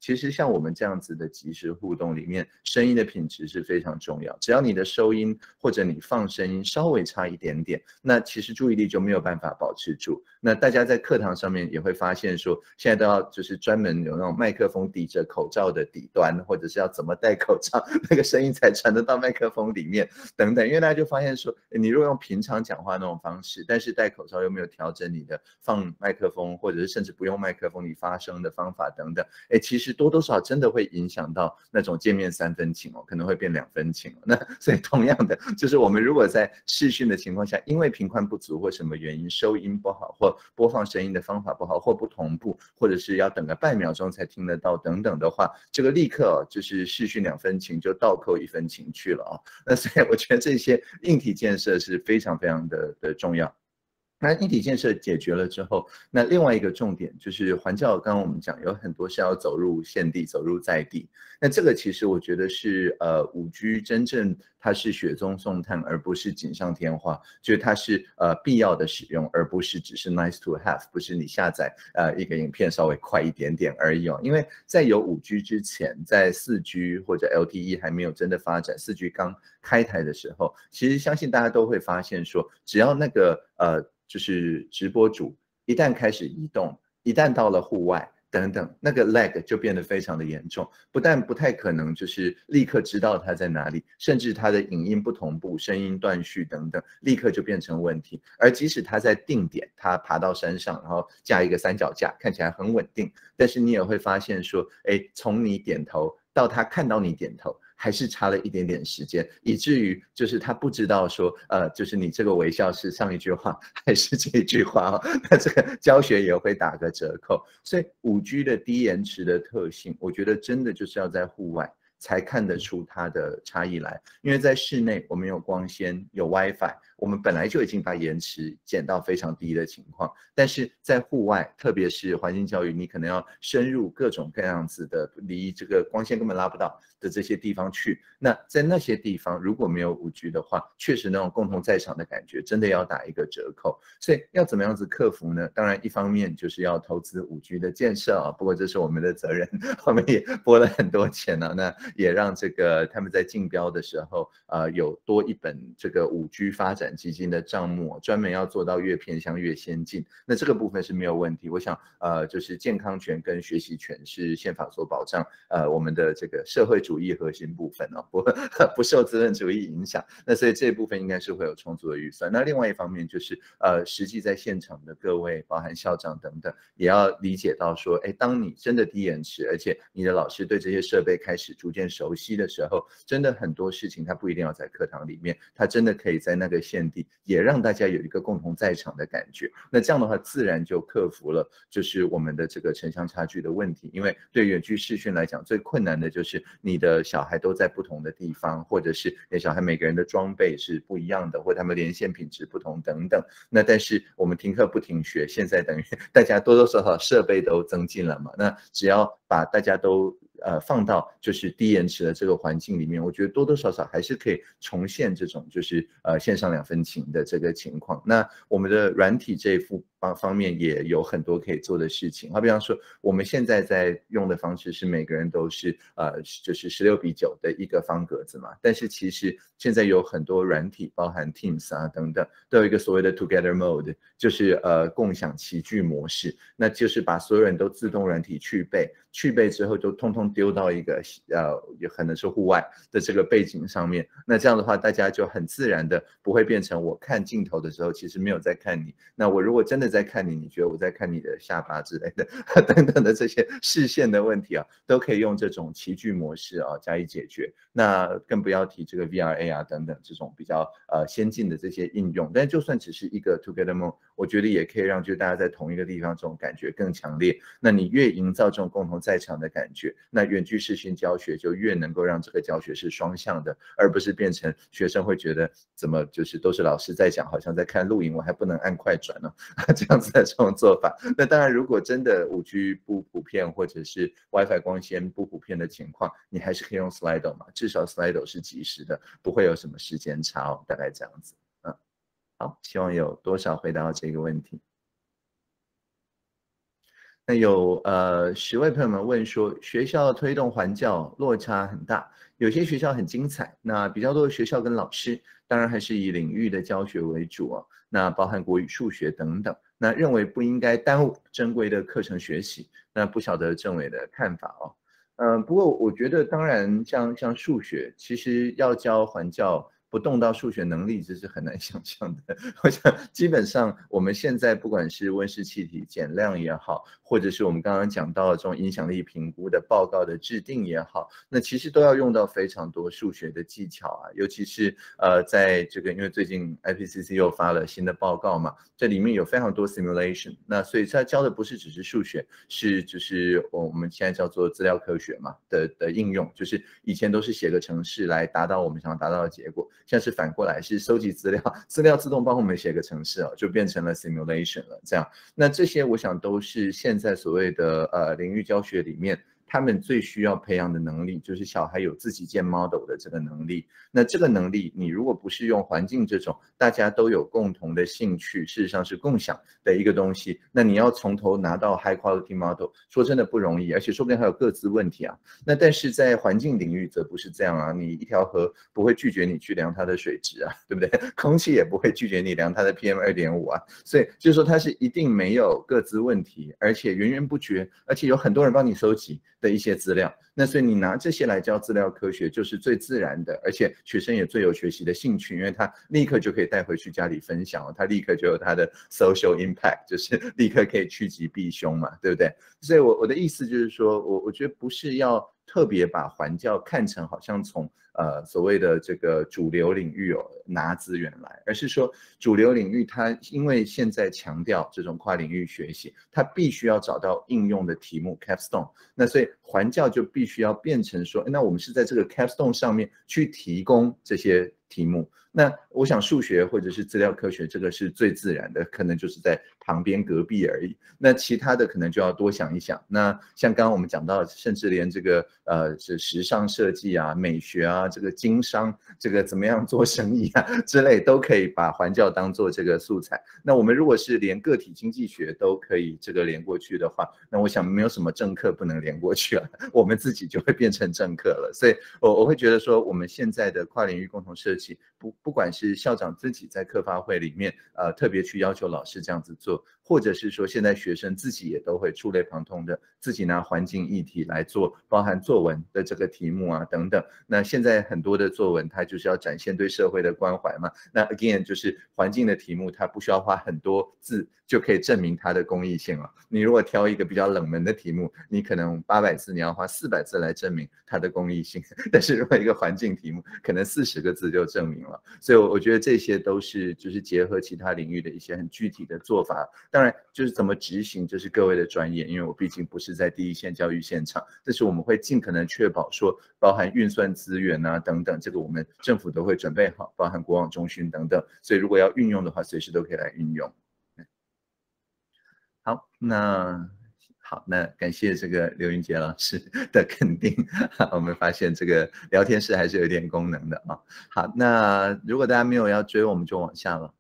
其实像我们这样子的即时互动里面，声音的品质是非常重要。只要你的收音或者你放声音稍微差一点点，那其实注意力就没有办法保持住。那大家在课堂上面也会发现说，现在都要就是专门有那种麦克风抵着口罩的底端，或者是要怎么戴口罩，那个声音才传得到麦克风里面等等。因为大家就发现说，你如果用平常讲话那种方式，但是戴口罩又没有调整你的放麦克风，或者是甚至不用麦克风你发声的方法等等，其实多多少少真的会影响到那种见面3分情可能会变2分情那所以同样的，就是我们如果在视讯的情况下，因为频宽不足或什么原因，收音不好，或播放声音的方法不好，或不同步，或者是要等个半秒钟才听得到等等的话，这个立刻就是视讯2分情就倒扣1分情去了那所以我觉得这些硬体建设是非常非常的重要。那硬体建设解决了之后，那另外一个重点就是环教，刚刚我们讲有很多是要走入现地，走入在地。那这个其实我觉得是5G 真正它是雪中送炭，而不是锦上添花，就是它是必要的使用，而不是只是 nice to have， 不是你下载一个影片稍微快一点点而已因为在有5G 之前，在4G 或者 LTE 还没有真的发展，4G 刚开台的时候，其实相信大家都会发现说，只要那个就是直播主一旦开始移动，一旦到了户外等等，那个 lag 就变得非常的严重，不但不太可能就是立刻知道它在哪里，甚至它的影音不同步、声音断续等等，立刻就变成问题。而即使它在定点，它爬到山上，然后架一个3脚架，看起来很稳定，但是你也会发现说，从你点头到他看到你点头，还是差了一点点时间，以至于就是他不知道说，就是你这个微笑是上一句话还是这一句话那这个教学也会打个折扣。所以5G 的低延迟的特性，我觉得真的就是要在户外才看得出它的差异来，因为在室内我们有光纤有 WiFi， 我们本来就已经把延迟减到非常低的情况，但是在户外，特别是环境教育，你可能要深入各种各样子的离这个光纤根本拉不到的这些地方去，那在那些地方如果没有5G 的话，确实那种共同在场的感觉真的要打一个折扣。所以要怎么样子克服呢？当然一方面就是要投资5G 的建设不过这是我们的责任，我们也拨了很多钱那也让这个他们在竞标的时候有多一本这个5G 发展基金的账目，专门要做到越偏乡越先进。那这个部分是没有问题，我想就是健康权跟学习权是宪法所保障我们的这个社会主义核心部分不受资本主义影响。那所以这一部分应该是会有充足的预算。那另外一方面就是实际在现场的各位，包含校长等等，也要理解到说，当你真的低延迟，而且你的老师对这些设备开始逐渐熟悉的时候，真的很多事情他不一定要在课堂里面，他真的可以在那个现地，也让大家有一个共同在场的感觉。那这样的话，自然就克服了就是我们的这个城乡差距的问题。因为对远距视讯来讲，最困难的就是你的小孩都在不同的地方，或者是你小孩每个人的装备是不一样的，或者他们连线品质不同等等。那但是我们停课不停学，现在等于大家多多少少设备都增进了嘛，那只要把大家都放到就是低延迟的这个环境里面，我觉得多多少少还是可以重现这种就是线上2分情的这个情况。那我们的软体这一方面也有很多可以做的事情，好比方说我们现在在用的方式是每个人都是就是16:9的一个方格子嘛，但是其实现在有很多软体，包含 Teams 等等，都有一个所谓的 Together Mode， 就是共享齐聚模式，那就是把所有人都自动软体去备之后就通通丢到一个也可能是户外的这个背景上面。那这样的话，大家就很自然的不会变成我看镜头的时候其实没有在看你，那我如果真的在看你，你觉得我在看你的下巴之类的等等的这些视线的问题都可以用这种齐聚模式加以解决。那更不要提这个 VR、AR 等等这种比较先进的这些应用。但就算只是一个 Together Mode， 我觉得也可以让就大家在同一个地方这种感觉更强烈。那你越营造这种共同在场的感觉，那远距视讯教学就越能够让这个教学是双向的，而不是变成学生会觉得怎么就是都是老师在讲，好像在看录影，我还不能按快转这样子的这种做法。那当然如果真的5G 不普遍，或者是 WiFi 光纤不普遍的情况，你还是可以用 Slido 嘛，至少 Slido 是即时的，不会有什么时间差大概这样子。好，希望有多少回答到这个问题。 那有10位朋友们问说，学校推动环教落差很大，有些学校很精彩，那比较多的学校跟老师，当然还是以领域的教学为主哦，那包含国语、数学等等，那认为不应该耽误珍贵的课程学习，那不晓得政委的看法哦。不过我觉得当然像数学，其实要教环教。不动到数学能力，这是很难想象的。我想，基本上我们现在不管是温室气体减量也好，或者是我们刚刚讲到的这种影响力评估的报告的制定也好，那其实都要用到非常多数学的技巧啊。尤其是在这个，因为最近 IPCC 又发了新的报告嘛，这里面有非常多 simulation， 那所以它教的不是只是数学，是就是我们现在叫做资料科学嘛的应用，就是以前都是写个程式来达到我们想要达到的结果。现在是反过来，是收集资料，资料自动帮我们写个程式哦，就变成了 simulation 了。这样，那这些我想都是现在所谓的领域教学里面，他们最需要培养的能力，就是小孩有自己建 model 的这个能力。那这个能力，你如果不是用环境这种大家都有共同的兴趣，事实上是共享的一个东西，那你要从头拿到 high quality model， 说真的不容易，而且说不定还有各自问题啊。那但是在环境领域则不是这样啊，你一条河不会拒绝你去量它的水质啊，对不对？空气也不会拒绝你量它的 PM2.5啊，所以就是说它是一定没有各自问题，而且源源不绝，而且有很多人帮你收集的一些资料。那所以你拿这些来教资料科学就是最自然的，而且学生也最有学习的兴趣，因为他立刻就可以带回去家里分享，他立刻就有他的 social impact， 就是立刻可以趋吉避凶嘛，对不对？所以我的意思就是说，我觉得不是要特别把环教看成好像从所谓的这个主流领域拿资源来，而是说主流领域它因为现在强调这种跨领域学习，它必须要找到应用的题目 capstone， 那所以环教就必须要变成说，那我们是在这个 capstone 上面去提供这些题目。那我想数学或者是资料科学这个是最自然的，可能就是在旁边隔壁而已。那其他的可能就要多想一想。那像刚刚我们讲到，甚至连这个是时尚设计啊、美学啊、这个经商、这个怎么样做生意啊之类，都可以把环教当做这个素材。那我们如果是连个体经济学都可以这个连过去的话，那我想没有什么政课不能连过去了，我们自己就会变成政课了。所以我会觉得说，我们现在的跨领域共同设计，不管是校长自己在课发会里面特别去要求老师这样子做，或者是说现在学生自己也都会触类旁通的自己拿环境议题来做，包含作文的这个题目啊等等。那现在很多的作文它就是要展现对社会的关怀嘛，那 again 就是环境的题目它不需要花很多字就可以证明它的公益性了。你如果挑一个比较冷门的题目，你可能800字你要花400字来证明它的公益性，但是如果一个环境题目可能40个字就证明了。所以我觉得这些都是就是结合其他领域的一些很具体的做法，当然就是怎么执行这是各位的专业，因为我毕竟不是在第一线教育现场，但是我们会尽可能确保说包含运算资源啊等等，这个我们政府都会准备好，包含国网中心等等，所以如果要运用的话随时都可以来运用。好，那感谢这个刘云杰老师的肯定，我们发现这个聊天室还是有点功能的啊。好，那如果大家没有要追，我们就往下了。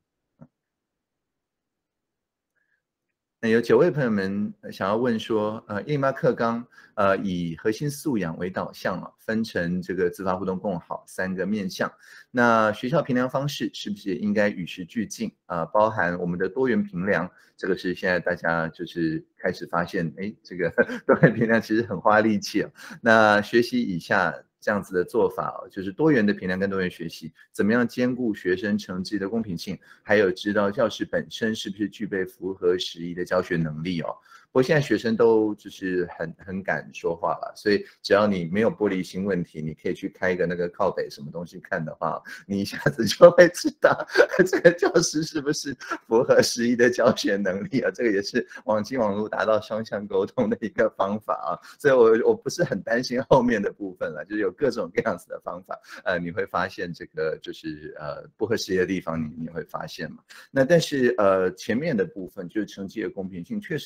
那有9位朋友们想要问说108课纲以核心素养为导向分成这个自发互动共好3个面向，那学校评量方式是不是也应该与时俱进包含我们的多元评量，这个是现在大家就是开始发现，这个多元评量其实很花力气那学习以下这样子的做法就是多元的评量跟多元学习，怎么样兼顾学生成绩的公平性，还有知道教师本身是不是具备符合时宜的教学能力不过现在学生都就是很敢说话了，所以只要你没有玻璃心问题，你可以去开一个那个靠北什么东西看的话，你一下子就会知道这个教师是不是符合时宜的教学能力这个也是网际网络达到双向沟通的一个方法所以我不是很担心后面的部分了，就是有各种各样子的方法你会发现这个就是不合时宜的地方你会发现嘛。那但是前面的部分就是成绩的公平性确实是一个比较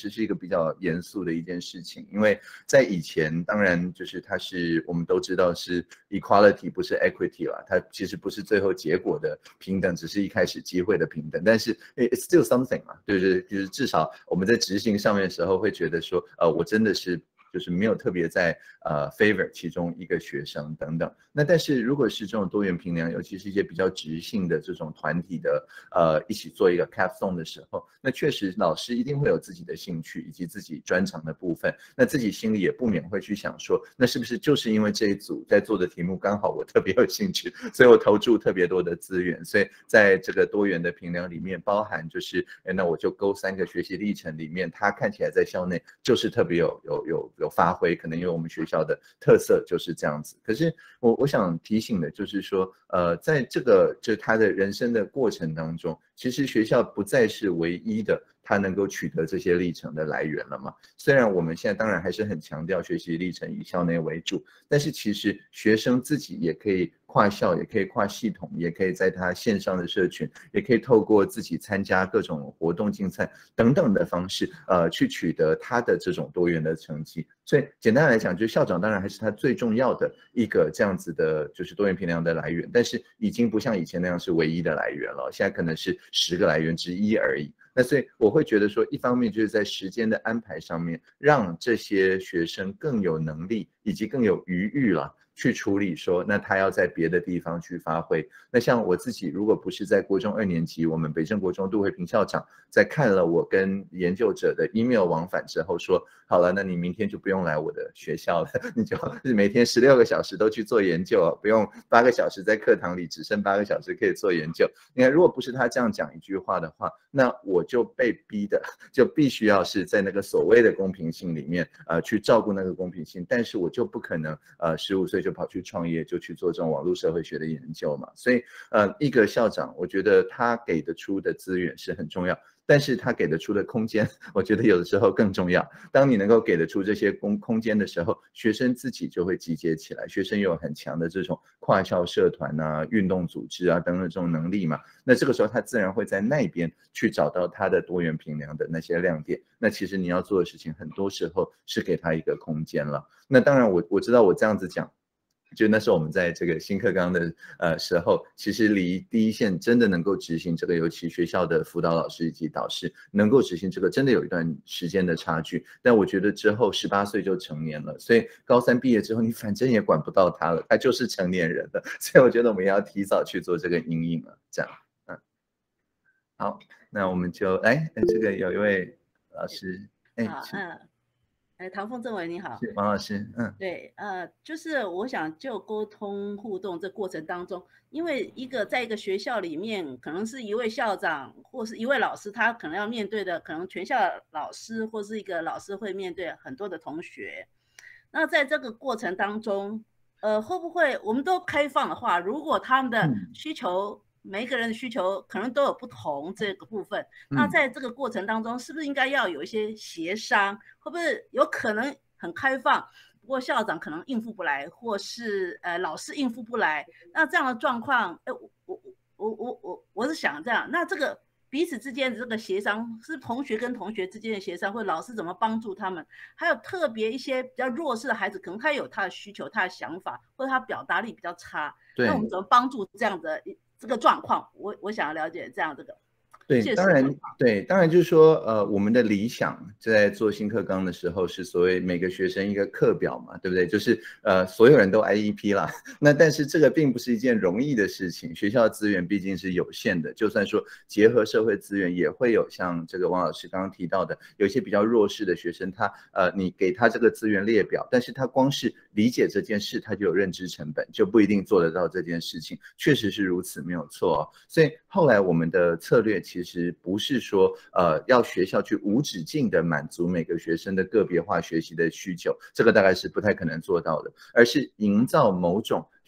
较严肃的一件事情，因为在以前当然就是它是我们都知道是 equality 不是 equity 啦，它其实不是最后结果的平等，只是一开始机会的平等，但是 it's still something 嘛，对不对？就是至少我们在执行上面的时候会觉得说，我真的是就是没有特别在favor 其中一个学生等等。那但是如果是这种多元评量，尤其是一些比较直性的这种团体的一起做一个 capstone 的时候，那确实老师一定会有自己的兴趣以及自己专长的部分，那自己心里也不免会去想说，那是不是就是因为这一组在做的题目刚好我特别有兴趣，所以我投注特别多的资源，所以在这个多元的评量里面包含就是那我就勾3个学习历程里面，它看起来在校内就是特别有发挥，可能因为我们学校的特色就是这样子。可是我想提醒的就是说，在这个就是他的人生的过程当中，其实学校不再是唯一的他能够取得这些历程的来源了嘛。虽然我们现在当然还是很强调学习历程以校内为主，但是其实学生自己也可以跨校，也可以跨系统，也可以在他线上的社群，也可以透过自己参加各种活动竞赛等等的方式，去取得他的这种多元的成绩。所以简单来讲，就是校长当然还是他最重要的一个这样子的，就是多元评量的来源，但是已经不像以前那样是唯一的来源了，现在可能是10个来源之一而已。那所以我会觉得说，一方面就是在时间的安排上面，让这些学生更有能力以及更有余裕了，去处理说，那他要在别的地方去发挥。那像我自己，如果不是在国中2年级，我们北正国中杜慧萍校长在看了我跟研究者的 email 往返之后说，好了，那你明天就不用来我的学校了，你就每天16个小时都去做研究，不用8个小时在课堂里，只剩8个小时可以做研究。你看，如果不是他这样讲一句话的话，那我就被逼的就必须要是在那个所谓的公平性里面去照顾那个公平性，但是我就不可能15岁就跑去创业，就去做这种网络社会学的研究嘛。所以一个校长，我觉得他给得出的资源是很重要，但是他给得出的空间，我觉得有的时候更重要。当你能够给得出这些空间的时候，学生自己就会集结起来，学生有很强的这种跨校社团啊、运动组织啊等等这种能力嘛。那这个时候他自然会在那边去找到他的多元评量的那些亮点。那其实你要做的事情，很多时候是给他一个空间了。那当然我知道我这样子讲，就那时候我们在这个新课纲的时候，其实离第一线真的能够执行这个，尤其学校的辅导老师以及导师能够执行这个，真的有一段时间的差距。但我觉得之后18岁就成年了，所以高3毕业之后，你反正也管不到他了，他就是成年人了。所以我觉得我们也要提早去做这个因应了，这样。好，那我们就这个有一位老师， 唐凤政委你好， 是王老师， 对，就是我想就沟通互动这过程当中，因为在一个学校里面，可能是一位校长或是一位老师，他可能要面对的，可能全校老师或是一个老师会面对很多的同学。那在这个过程当中，会不会我们都开放的话，如果他们的需求，每一个人的需求可能都有不同这个部分，那在这个过程当中，是不是应该要有一些协商？会不会有可能很开放，不过校长可能应付不来，或是老师应付不来？那这样的状况，我是想这样，那这个彼此之间的这个协商，是同学跟同学之间的协商，或老师怎么帮助他们？还有特别一些比较弱势的孩子，可能他有他的需求、他的想法，或者他表达力比较差，那我们怎么帮助这样的这个状况？我想要了解这样这个。 对，当然就是说，我们的理想在做新课纲的时候是所谓每个学生一个课表嘛，对不对？就是所有人都 IEP 啦。那但是这个并不是一件容易的事情，学校资源毕竟是有限的，就算说结合社会资源，也会有像这个王老师刚刚提到的，有一些比较弱势的学生，他你给他这个资源列表，但是他光是理解这件事，他就有认知成本，就不一定做得到这件事情，确实是如此，没有错。所以后来我们的策略其实不是说要学校去无止境的满足每个学生的个别化学习的需求，这个大概是不太可能做到的，而是营造某种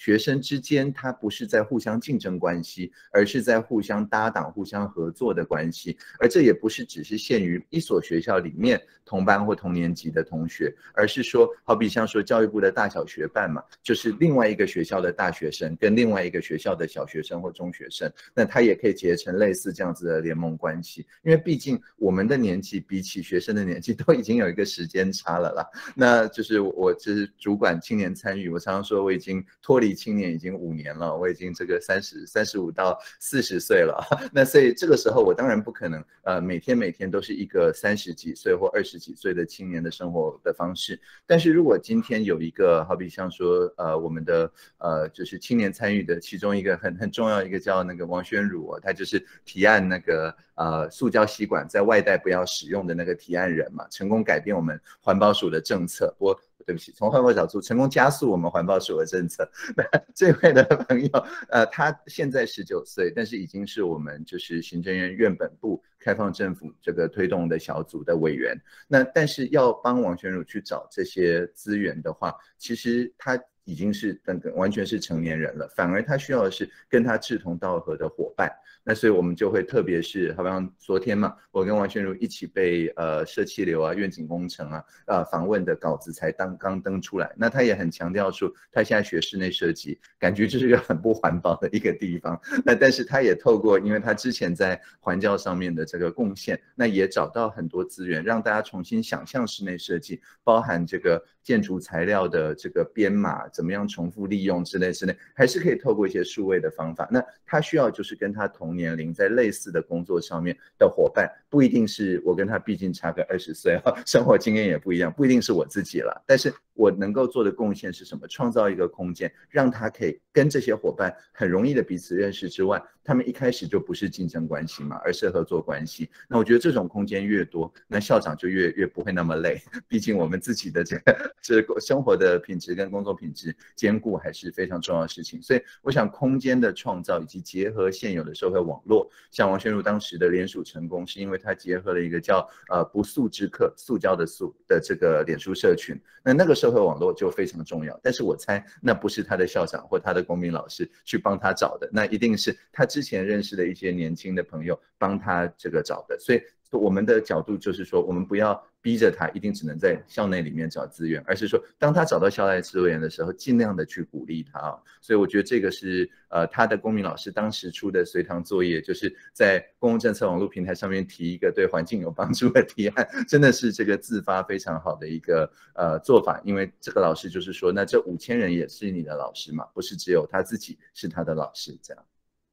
学生之间他不是在互相竞争关系，而是在互相搭档、互相合作的关系。而这也不是只是限于一所学校里面同班或同年级的同学，而是说，好比像说教育部的大小学办嘛，就是另外一个学校的大学生跟另外一个学校的小学生或中学生，那他也可以结成类似这样子的联盟关系。因为毕竟我们的年纪比起学生的年纪都已经有一个时间差了啦。那就是我就是主管青年参与，我常常说我已经脱离青年已经5年了，我已经这个35到40岁了。那所以这个时候我当然不可能每天都是一个30几岁或20几岁的青年的生活的方式。但是如果今天有一个好比像说我们的就是青年参与的其中一个很重要一个叫那个王宣儒，他就是提案那个塑胶吸管在外带不要使用的那个提案人嘛，成功改变我们环保署的政策。对不起，从环保角度成功加速我们环保署的政策。这位的朋友，他现在19岁，但是已经是我们就是行政院院本部开放政府这个推动的小组的委员。那但是要帮王宣儒去找这些资源的话，其实他已经是完全是成年人了，反而他需要的是跟他志同道合的伙伴。那所以我们就会特别是好像昨天嘛，我跟王宣儒一起被社企流啊、愿景工程啊访问的稿子才刚登出来。那他也很强调说，他现在学室内设计，感觉这是一个很不环保的一个地方。那但是他也透过，因为他之前在环教上面的这个贡献，那也找到很多资源，让大家重新想象室内设计，包含这个建筑材料的这个编码怎么样重复利用之类，还是可以透过一些数位的方法。那他需要就是跟他同年龄在类似的工作上面的伙伴，不一定是我跟他毕竟差个20岁生活经验也不一样，不一定是我自己了，但是我能够做的贡献是什么？创造一个空间，让他可以跟这些伙伴很容易的彼此认识之外，他们一开始就不是竞争关系嘛，而是合作关系。那我觉得这种空间越多，那校长就越不会那么累。毕竟我们自己的这个生活的品质跟工作品质兼顾还是非常重要的事情。所以我想空间的创造以及结合现有的社会网络，像王宣儒当时的联署成功，是因为他结合了一个叫不速之客，塑胶的塑的这个脸书社群。那个社会网络就非常重要，但是我猜那不是他的校长或他的公民老师去帮他找的，那一定是他之前认识的一些年轻的朋友帮他这个找的。所以我们的角度就是说，我们不要逼着他一定只能在校内里面找资源，而是说当他找到校内资源的时候，尽量的去鼓励他。所以我觉得这个是他的公民老师当时出的随堂作业，就是在公共政策网络平台上面提一个对环境有帮助的提案，真的是这个自发非常好的一个做法。因为这个老师就是说，那这5000人也是你的老师嘛，不是只有他自己是他的老师这样。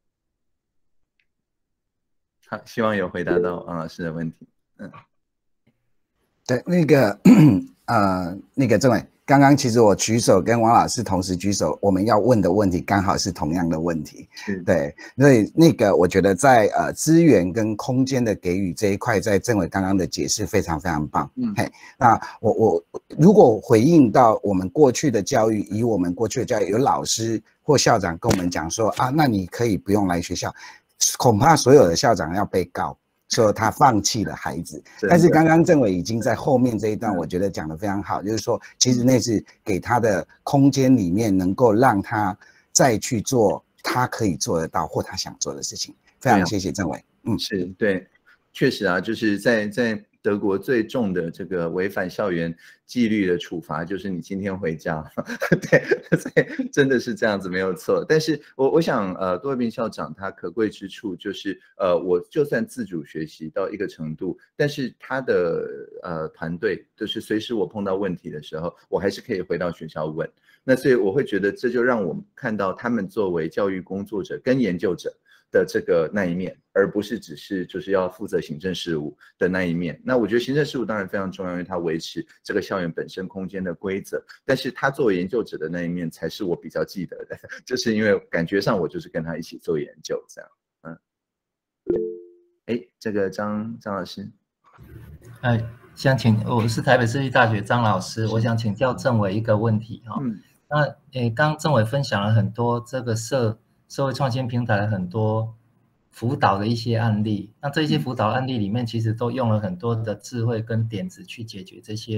好，希望有回答到王老师的问题。 对，那个政委，刚刚其实我举手跟王老师同时举手，我们要问的问题刚好是同样的问题。对，所以那个我觉得在资源跟空间的给予这一块，在政委刚刚的解释非常非常棒。那我如果回应到我们过去的教育，以我们过去的教育，有老师或校长跟我们讲说那你可以不用来学校，恐怕所有的校长要被告。说他放弃了孩子，但是刚刚政委已经在后面这一段，我觉得讲得非常好，就是说，其实那是给他的空间里面，能够让他再去做他可以做得到或他想做的事情。非常谢谢政委。 是对，确实啊，就是在德国最重的这个违反校园纪律的处罚就是你今天回家。对，所以真的是这样子没有错。但是我想杜卫平校长他可贵之处就是我就算自主学习到一个程度，但是他的团队就是随时我碰到问题的时候，我还是可以回到学校问。那所以我会觉得这就让我们看到他们作为教育工作者跟研究者的这个那一面，而不是只是就是要负责行政事务的那一面。那我觉得行政事务当然非常重要，因为它维持这个校园本身空间的规则，但是他作为研究者的那一面才是我比较记得的，就是因为感觉上我就是跟他一起做研究这样。这个张老师， 想请，我是台北市立大学张老师，我想请教政委一个问题哈。那刚政委分享了很多这个社会创新平台的很多辅导的一些案例，那这些辅导案例里面其实都用了很多的智慧跟点子去解决这些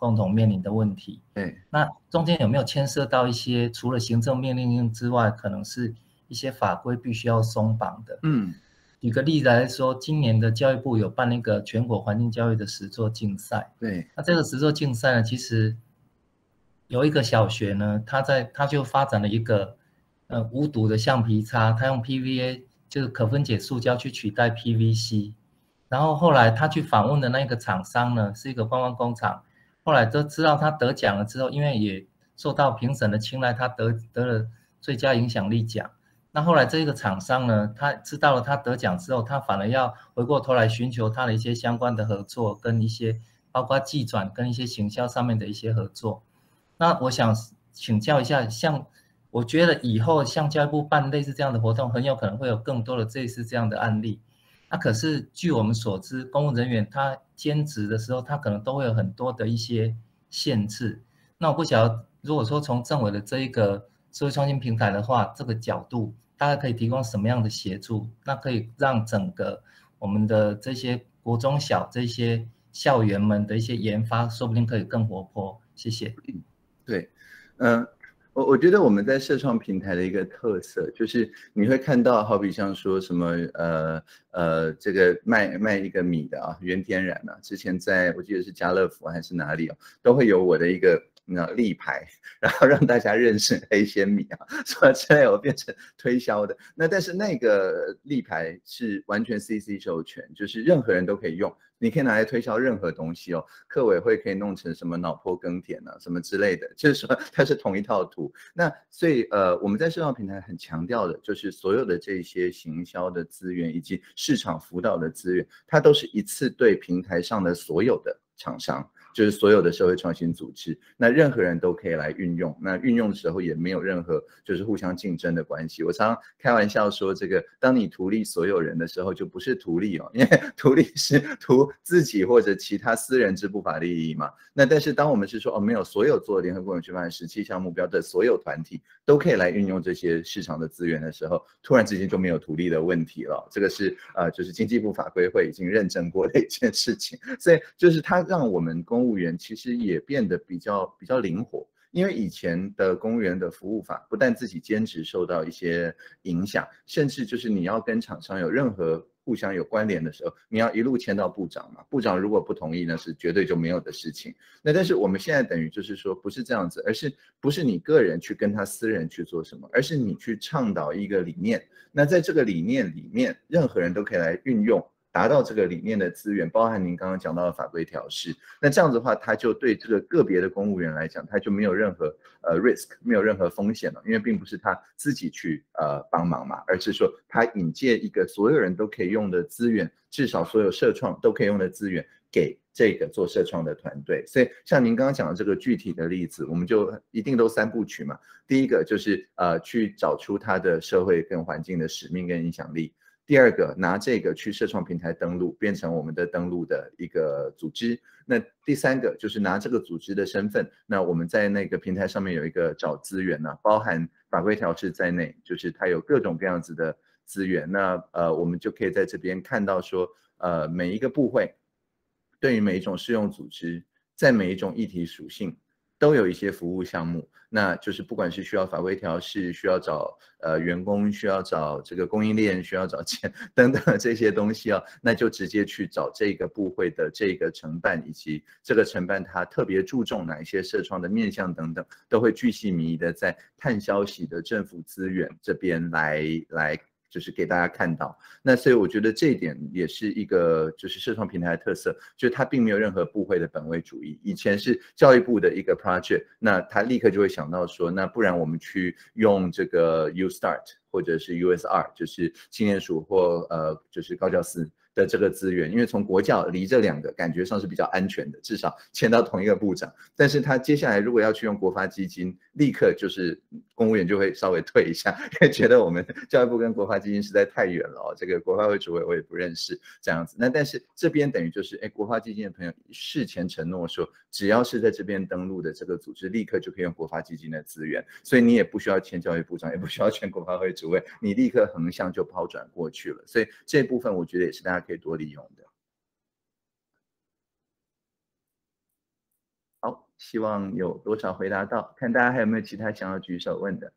共同面临的问题。 对， 那中间有没有牵涉到一些除了行政命令之外，可能是一些法规必须要松绑的？举个例子来说，今年的教育部有办那个全国环境教育的实作竞赛。 对， 那这个实作竞赛呢，其实有一个小学呢，他就发展了一个无毒的橡皮擦，他用 PVA 就是可分解塑胶去取代 PVC。然后后来他去访问的那个厂商呢，是一个观光工厂。后来都知道他得奖了之后，因为也受到评审的青睐，他得了最佳影响力奖。那后来这个厂商呢，他知道了他得奖之后，他反而要回过头来寻求他的一些相关的合作，跟一些包括技转跟一些行销上面的一些合作。那我想请教一下，像我觉得以后像教育部办类似这样的活动，很有可能会有更多的类似这样的案例。那可是据我们所知，公务人员他兼职的时候，他可能都会有很多的一些限制。那我不晓得，如果说从政委的这一个社会创新平台的话，这个角度大家可以提供什么样的协助？那可以让整个我们的这些国中小这些校园们的一些研发，说不定可以更活泼。谢谢。 对，我觉得我们在社创平台的一个特色，就是你会看到，好比像说什么这个卖一个米的啊，原天然啊，之前我记得是家乐福还是哪里哦，都会有我的一个立牌，然后让大家认识黑鲜米啊，什么之类，我变成推销的。那但是那个立牌是完全 CC 授权，就是任何人都可以用。你可以拿来推销任何东西哦，客委会可以弄成什么脑波耕田啊，什么之类的，就是说它是同一套图。那所以我们在社创平台很强调的就是所有的这些行销的资源以及市场辅导的资源，它都是一次对平台上的所有的厂商，就是所有的社会创新组织，那任何人都可以来运用。那运用的时候也没有任何就是互相竞争的关系。我常常开玩笑说，这个当你图利所有人的时候，就不是图利哦，因为图利是图自己或者其他私人之不法利益嘛。那但是当我们是说没有所有做联合国永续发展17项目标的所有团体都可以来运用这些市场的资源的时候，突然之间就没有图利的问题了。这个是就是经济部法规会已经认证过的一件事情，所以就是它让我们公务员其实也变得比较灵活。因为以前的公务员的服务法不但自己兼职受到一些影响，甚至就是你要跟厂商有任何互相有关联的时候，你要一路签到部长嘛，部长如果不同意，那是绝对就没有的事情。那但是我们现在等于就是说不是这样子，而是不是你个人去跟他私人去做什么，而是你去倡导一个理念，那在这个理念里面，任何人都可以来运用，达到这个理念的资源，包含您刚刚讲到的法规调试。那这样子的话，它就对这个个别的公务员来讲，它就没有任何risk， 没有任何风险了，因为并不是他自己去帮忙嘛，而是说他引介一个所有人都可以用的资源，至少所有社创都可以用的资源给这个做社创的团队。所以像您刚刚讲的这个具体的例子，我们就一定都3部曲嘛。第一个就是去找出它的社会跟环境的使命跟影响力。第二个，拿这个去社创平台登录，变成我们的登录的一个组织。那第三个就是拿这个组织的身份，那我们在那个平台上面有一个找资源呢，包含法规调试在内，就是它有各种各样子的资源。那我们就可以在这边看到说，每一个部会对于每一种适用组织，在每一种议题属性都有一些服务项目，那就是不管是需要法规调试，需要找员工，需要找这个供应链，需要找钱等等这些东西啊，那就直接去找这个部会的这个承办，以及这个承办他特别注重哪一些社创的面向等等，都会巨细靡遗的在探消息的政府资源这边来就是给大家看到。那所以我觉得这一点也是一个就是社创平台的特色，就是它并没有任何部会的本位主义。以前是教育部的一个 project， 那他立刻就会想到说，那不然我们去用这个 U-Start 或者是 USR， 就是青年署或就是高教司的这个资源，因为从国教离这2个感觉上是比较安全的，至少签到同一个部长。但是他接下来如果要去用国发基金，立刻就是公务员就会稍微退一下，因为觉得我们教育部跟国发基金实在太远了哦，这个国发会主委我也不认识这样子。那但是这边等于就是国发基金的朋友事前承诺说，只要是在这边登录的这个组织，立刻就可以用国发基金的资源，所以你也不需要签教育部长，也不需要签国发会主委，你立刻横向就抛转过去了。所以这部分我觉得也是大家可以多利用的。好， 希望有多少回答到，看大家还有没有其他想要举手问的。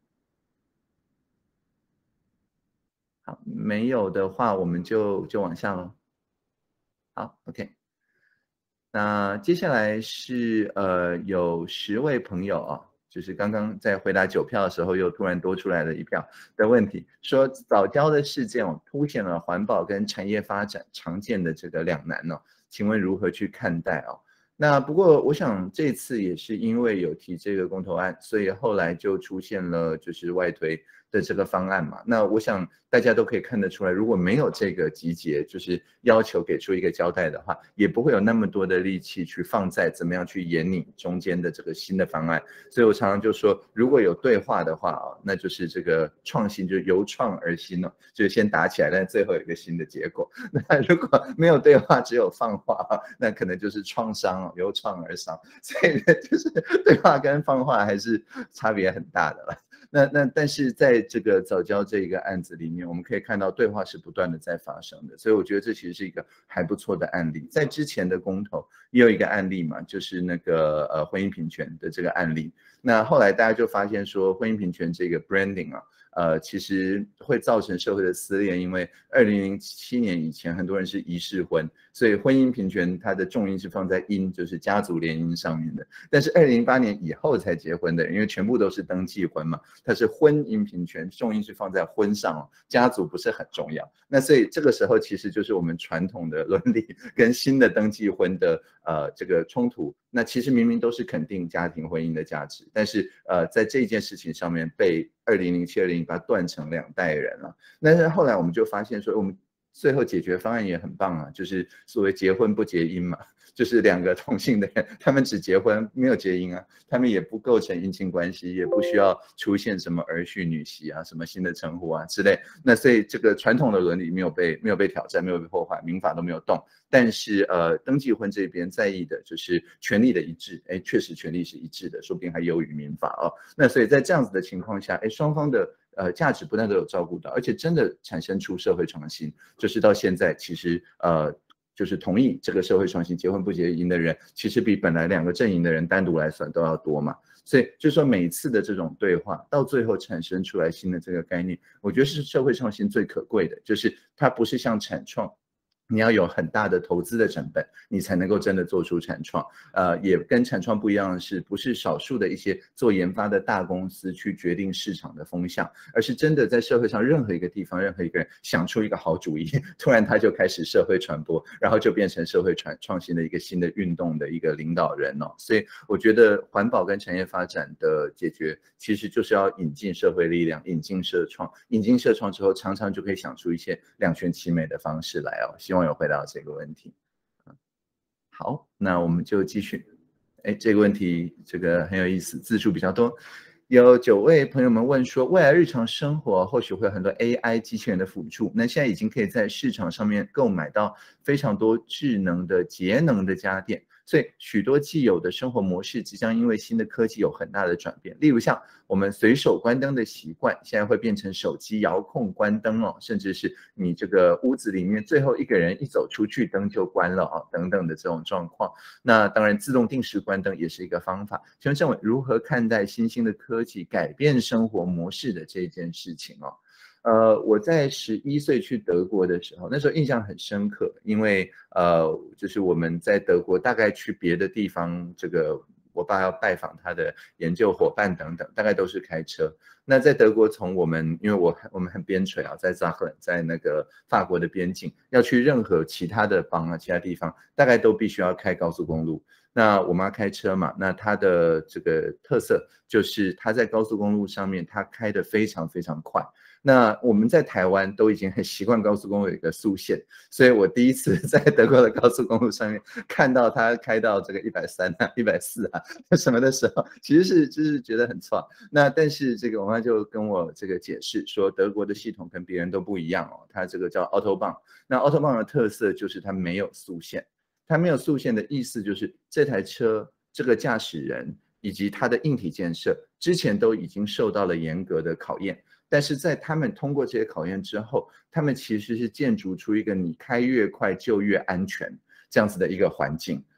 好，没有的话我们就往下咯。好 ，OK。那接下来是有10位朋友啊，就是刚刚在回答9票的时候又突然多出来了1票的问题，说早教的事件凸显了环保跟产业发展常见的这个两难哦，请问如何去看待哦？那不过我想这次也是因为有提这个公投案，所以后来就出现了就是外推的这个方案嘛。那我想大家都可以看得出来，如果没有这个集结，就是要求给出一个交代的话，也不会有那么多的力气去放在怎么样去研拟中间的这个新的方案。所以我常常就说，如果有对话的话啊，那就是这个创新就是由创而新哦，就是先打起来，但最后有一个新的结果。那如果没有对话，只有放话，那可能就是创伤，由创而伤。所以就是对话跟放话还是差别很大的了。但是在这个早教这个案子里面，我们可以看到对话是不断的在发生的，所以我觉得这其实是一个还不错的案例。在之前的公投也有一个案例嘛，就是那个婚姻平权的这个案例。那后来大家就发现说，婚姻平权这个 branding 啊，其实会造成社会的撕裂，因为2007年以前很多人是仪式婚，所以婚姻平权它的重音是放在姻，就是家族联姻上面的。但是2008年以后才结婚的人，因为全部都是登记婚嘛，它是婚姻平权，重音是放在婚上哦，家族不是很重要。那所以这个时候其实就是我们传统的伦理跟新的登记婚的这个冲突。那其实明明都是肯定家庭婚姻的价值，但是在这件事情上面被2007、2008断成2代人了。但是后来我们就发现说，我们最后解决方案也很棒啊，就是所谓结婚不结姻嘛，就是2个同性的人，他们只结婚没有结姻啊，他们也不构成姻亲关系，也不需要出现什么儿婿女媳啊，什么新的称呼啊之类。那所以这个传统的伦理没有被挑战，没有被破坏，民法都没有动。但是登记婚这边在意的就是权利的一致，确实权利是一致的，说不定还优于民法哦。那所以在这样子的情况下，双方的价值不但都有照顾到，而且真的产生出社会创新，就是到现在其实就是同意这个社会创新结婚不结姻的人，其实比本来2个阵营的人单独来算都要多嘛。所以就是说每一次的这种对话，到最后产生出来新的这个概念，我觉得是社会创新最可贵的，就是它不是像产创。你要有很大的投资的成本，你才能够真的做出产创。也跟产创不一样的是，不是少数的一些做研发的大公司去决定市场的风向，而是真的在社会上任何一个地方，任何一个人想出一个好主意，突然他就开始社会传播，然后就变成社会创新的一个新的运动的一个领导人哦。所以我觉得环保跟产业发展的解决，其实就是要引进社会力量，引进社创，引进社创之后，常常就可以想出一些两全其美的方式来哦。希望有回答到这个问题。好，那我们就继续。这个问题这个很有意思，字数比较多。有9位朋友们问说，未来日常生活或许会有很多 AI 机器人的辅助，那现在已经可以在市场上面购买到非常多智能的节能的家电，所以许多既有的生活模式即将因为新的科技有很大的转变。例如像我们随手关灯的习惯，现在会变成手机遥控关灯哦，甚至是你这个屋子里面最后一个人一走出去灯就关了哦，等等的这种状况。那当然自动定时关灯也是一个方法。请问政委如何看待新兴的科技改变生活模式的这件事情哦？我在11岁去德国的时候，那时候印象很深刻，因为就是我们在德国大概去别的地方，这个我爸要拜访他的研究伙伴等等，大概都是开车。那在德国，从因为我们很边陲啊，在扎克，在那个法国的边境，要去任何其他的邦啊，其他地方，大概都必须要开高速公路。那我妈开车嘛，那她的这个特色就是她在高速公路上面，她开得非常非常快。那我们在台湾都已经很习惯高速公路有一个速限，所以我第一次在德国的高速公路上面看到他开到这个130啊、140啊什么的时候，其实是就是觉得很错。那但是这个我妈就跟我这个解释说，德国的系统跟别人都不一样哦，它这个叫 Autobahn。那 Autobahn 的特色就是它没有速限，它没有速限的意思就是这台车这个驾驶人以及它的硬体建设之前都已经受到了严格的考验。但是在他们通过这些考验之后，他们其实是建筑出一个你开越快就越安全这样子的一个环境。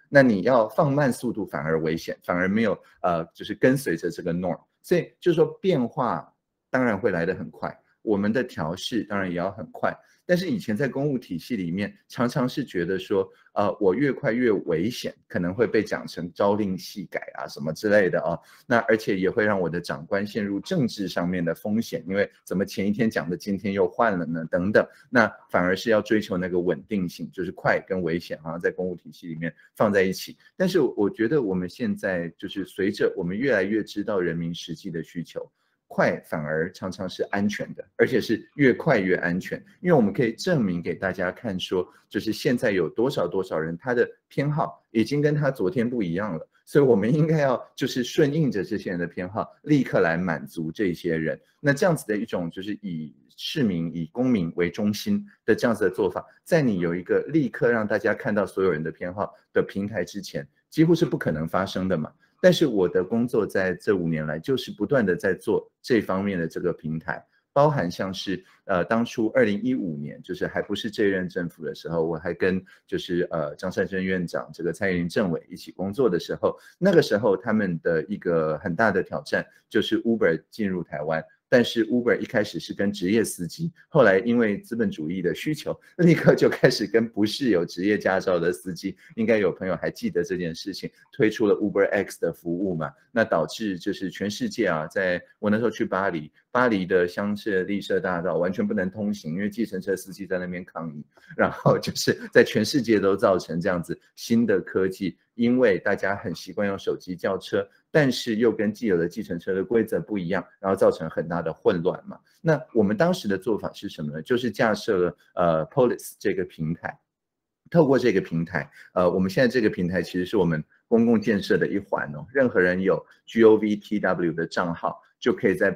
那你要放慢速度反而危险，反而没有就是跟随着这个 norm， 所以就是说变化当然会来得很快，我们的调试当然也要很快。但是以前在公务体系里面，常常是觉得说，我越快越危险，可能会被讲成朝令夕改啊什么之类的啊。那而且也会让我的长官陷入政治上面的风险，因为怎么前一天讲的今天又换了呢？等等。那反而是要追求那个稳定性，就是快跟危险好像在公务体系里面放在一起。但是我觉得我们现在就是随着我们越来越知道人民实际的需求。快反而常常是安全的，而且是越快越安全，因为我们可以证明给大家看说，就是现在有多少人他的偏好已经跟他昨天不一样了，所以我们应该要就是顺应着这些人的偏好，立刻来满足这些人。那这样子的一种就是以市民以公民为中心的这样子的做法，在你有一个立刻让大家看到所有人的偏好的平台之前，几乎是不可能发生的嘛。但是我的工作在这5年来就是不断的在做这方面的这个平台，包含像是当初2015年就是还不是这任政府的时候，我还跟就是张善政院长这个蔡英文政委一起工作的时候，那个时候他们的一个很大的挑战就是 Uber 进入台湾。但是 Uber 一开始是跟职业司机，后来因为资本主义的需求，立刻就开始跟不是有职业驾照的司机，应该有朋友还记得这件事情，推出了 Uber X 的服务嘛，那导致就是全世界啊，在我那时候去巴黎的香榭丽舍大道完全不能通行，因为计程车司机在那边抗议，然后就是在全世界都造成这样子新的科技，因为大家很习惯用手机叫车，但是又跟既有的计程车的规则不一样，然后造成很大的混乱嘛。那我们当时的做法是什么呢？就是架设了Polis 这个平台，透过这个平台，我们现在这个平台其实是我们公共建设的一环哦。任何人有 govtw 的账号，就可以在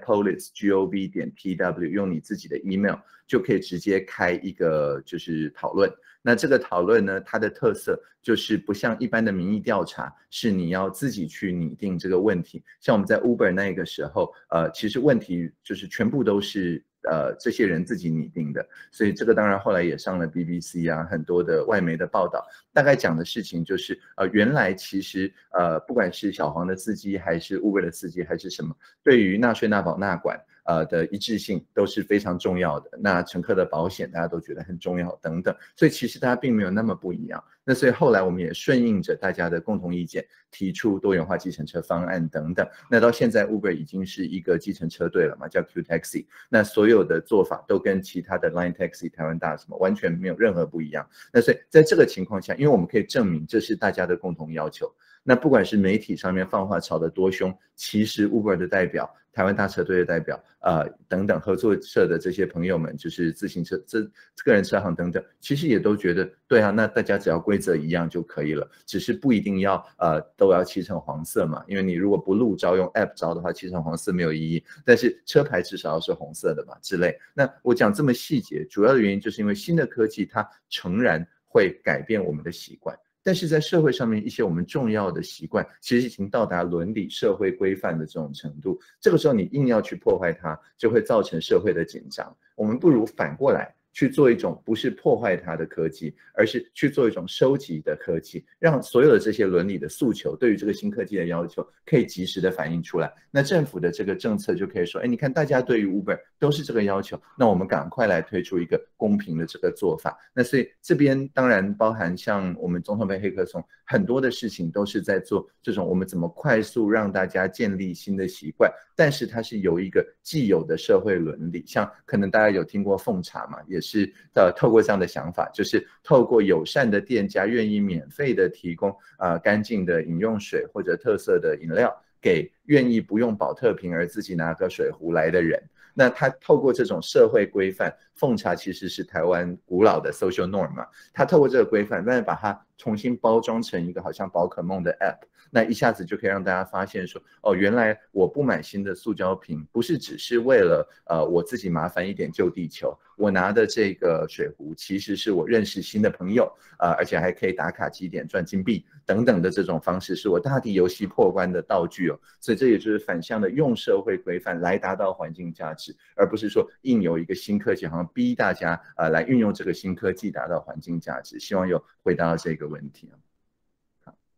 polis.gov.tw 用你自己的 email 就可以直接开一个就是讨论。那这个讨论呢，它的特色就是不像一般的民意调查，是你要自己去拟定这个问题。像我们在 Uber 那个时候，其实问题就是全部都是这些人自己拟定的，所以这个当然后来也上了 BBC 啊，很多的外媒的报道，大概讲的事情就是原来其实不管是小黄的司机还是 Uber 的司机还是什么，对于纳税纳保纳管的一致性都是非常重要的。那乘客的保险大家都觉得很重要等等，所以其实大家并没有那么不一样。那所以后来我们也顺应着大家的共同意见，提出多元化计程车方案等等。那到现在 Uber 已经是一个计程车队了嘛，叫 Q Taxi。那所有的做法都跟其他的 Line Taxi、台湾大什么完全没有任何不一样。那所以在这个情况下，因为我们可以证明这是大家的共同要求。那不管是媒体上面放话吵得多凶，其实 Uber 的代表、台湾大车队的代表，等等合作社的这些朋友们，就是自行车、个人车行等等，其实也都觉得，对啊，那大家只要规则一样就可以了，只是不一定要都要漆成黄色嘛，因为你如果不路招用 App 招的话，漆成黄色没有意义，但是车牌至少要是红色的嘛之类。那我讲这么细节，主要的原因就是因为新的科技它诚然会改变我们的习惯。但是在社会上面一些我们重要的习惯，其实已经到达伦理社会规范的这种程度，这个时候你硬要去破坏它，就会造成社会的紧张。我们不如反过来去做一种不是破坏它的科技，而是去做一种收集的科技，让所有的这些伦理的诉求对于这个新科技的要求可以及时的反映出来。那政府的这个政策就可以说，哎，你看大家对于 Uber 都是这个要求，那我们赶快来推出一个公平的这个做法。那所以这边当然包含像我们总统杯黑客松很多的事情都是在做这种我们怎么快速让大家建立新的习惯，但是它是有一个既有的社会伦理。像可能大家有听过奉茶嘛，也是透过这样的想法，就是透过友善的店家愿意免费的提供干净的饮用水或者特色的饮料给愿意不用保特瓶而自己拿个水壶来的人。那他透过这种社会规范，奉茶其实是台湾古老的 social norm 嘛，他透过这个规范，但是把它重新包装成一个好像宝可梦的 app， 那一下子就可以让大家发现说，哦，原来我不买新的塑胶瓶，不是只是为了我自己麻烦一点救地球，我拿的这个水壶其实是我认识新的朋友，而且还可以打卡积点赚金币等等的这种方式，是我大地游戏破关的道具哦。所以这也就是反向的用社会规范来达到环境价值，而不是说硬有一个新科技好像逼大家来运用这个新科技达到环境价值。希望有回答到这个问题。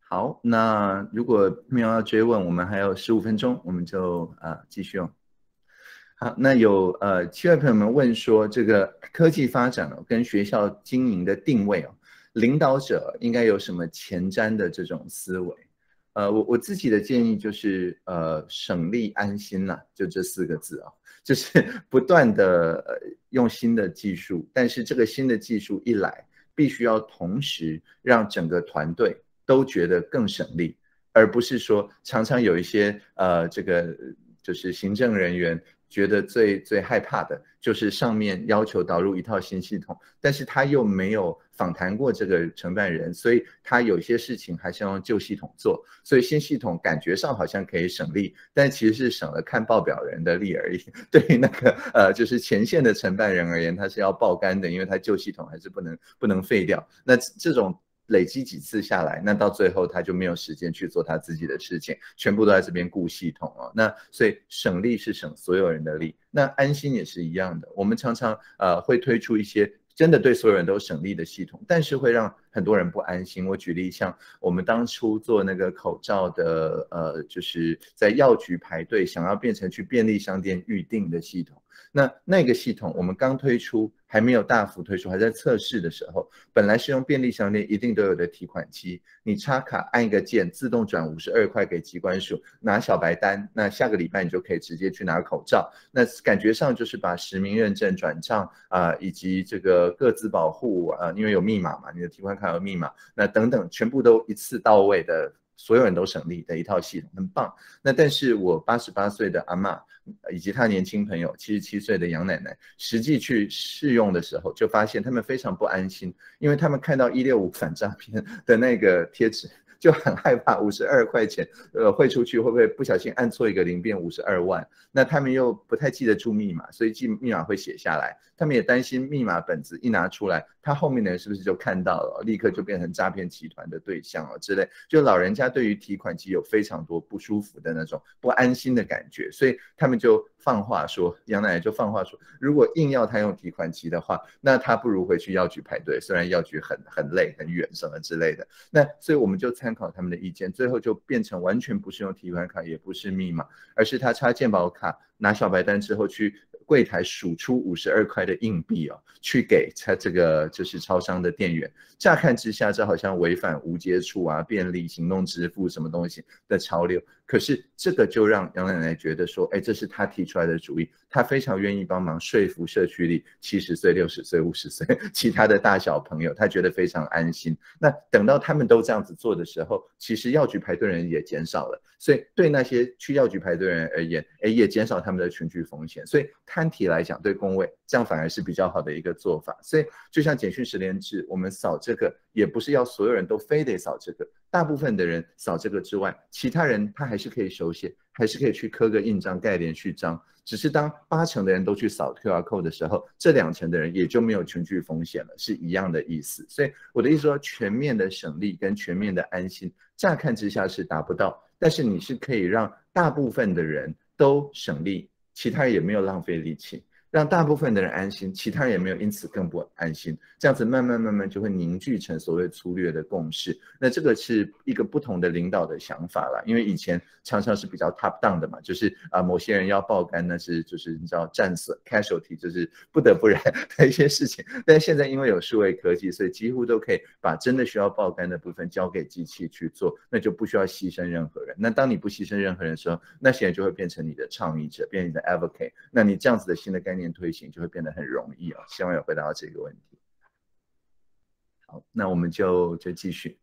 好，那如果没有要追问，我们还有15分钟，我们就继续哦。好，那有7位朋友们问说，这个科技发展跟学校经营的定位领导者应该有什么前瞻的这种思维？我自己的建议就是省力安心啦，就这4个字就是不断的用新的技术，但是这个新的技术一来，必须要同时让整个团队都觉得更省力，而不是说常常有一些这个就是行政人员觉得最害怕的就是上面要求导入一套新系统，但是他又没有访谈过这个承办人，所以他有些事情还是要用旧系统做，所以新系统感觉上好像可以省力，但其实是省了看报表人的力而已。对于那个就是前线的承办人而言，他是要爆肝的，因为他旧系统还是不能废掉。那这种累积几次下来，那到最后他就没有时间去做他自己的事情，全部都在这边顾系统那所以省力是省所有人的力，那安心也是一样的。我们常常会推出一些真的对所有人都省力的系统，但是会让很多人不安心。我举例，像我们当初做那个口罩的就是在药局排队，想要变成去便利商店预订的系统。那个系统我们刚推出，还没有大幅推出，还在测试的时候，本来是用便利商店一定都有的提款机，你插卡按一个键，自动转52块给机关署拿小白单，那下个礼拜你就可以直接去拿口罩。那感觉上就是把实名认证、转账以及这个个资保护因为有密码嘛，你的提款卡有密码，那等等全部都一次到位的。所有人都省力的一套系统，很棒。那但是我88岁的阿嬷以及她年轻朋友77岁的杨奶奶，实际去试用的时候，就发现他们非常不安心，因为他们看到165反诈骗的那个贴纸，就很害怕52块钱汇出去会不会不小心按错一个零变52万？那他们又不太记得住密码，所以记密码会写下来。他们也担心密码本子一拿出来，他后面的人是不是就看到了，立刻就变成诈骗集团的对象之类。就老人家对于提款机有非常多不舒服的那种不安心的感觉，所以他们就放话说，杨奶奶就放话说，如果硬要他用提款机的话，那他不如回去药局排队，虽然药局很累很远什么之类的。那所以我们就参考他们的意见，最后就变成完全不是用提款卡，也不是密码，而是他插健保卡拿小白单之后去柜台数出52块的硬币去给他这个就是超商的店员。乍看之下，这好像违反无接触便利、行动支付什么东西的潮流。可是这个就让杨奶奶觉得说，这是她提出来的主意，她非常愿意帮忙说服社区里70岁、60岁、50岁其他的大小朋友，她觉得非常安心。那等到他们都这样子做的时候，其实药局排队人也减少了，所以对那些去药局排队人而言，也减少他们的群聚风险。所以摊体来讲，对公卫这样反而是比较好的一个做法。所以就像简讯实联制，我们扫这个也不是要所有人都非得扫这个，大部分的人扫这个之外，其他人他还是可以手写，还是可以去刻个印章盖连续章，只是当80%的人都去扫 QR code 的时候，这20%的人也就没有群聚风险了，是一样的意思。所以我的意思说，全面的省力跟全面的安心，乍看之下是达不到，但是你是可以让大部分的人都省力，其他人也没有浪费力气，让大部分的人安心，其他人也没有因此更不安心，这样子慢慢就会凝聚成所谓粗略的共识。那这个是一个不同的领导的想法啦，因为以前常常是比较 top down 的嘛，就是某些人要爆肝，那是就是你知道战死 casualty， 就是不得不然的一些事情。但现在因为有数位科技，所以几乎都可以把真的需要爆肝的部分交给机器去做，那就不需要牺牲任何人。那当你不牺牲任何人的时候，那些人就会变成你的倡议者，变成你的 advocate， 那你这样子的新的概念推行就会变得很容易希望有回答到这个问题。好，那我们就继续。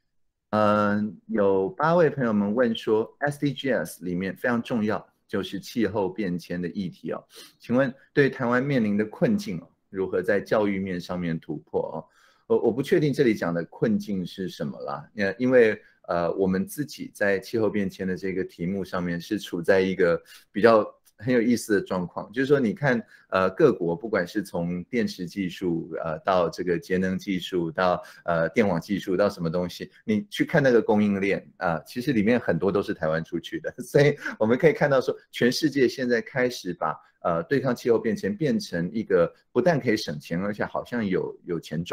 有8位朋友们问说 SDGs 里面非常重要就是气候变迁的议题请问对台湾面临的困境如何在教育面上面突破我不确定这里讲的困境是什么啦，因为我们自己在气候变迁的这个题目上面是处在一个比较很有意思的状况，就是说你看各国不管是从电池技术到这个节能技术到电网技术到什么东西，你去看那个供应链其实里面很多都是台湾出去的，所以我们可以看到说全世界现在开始把对抗气候变迁变成一个不但可以省钱，而且好像有钱赚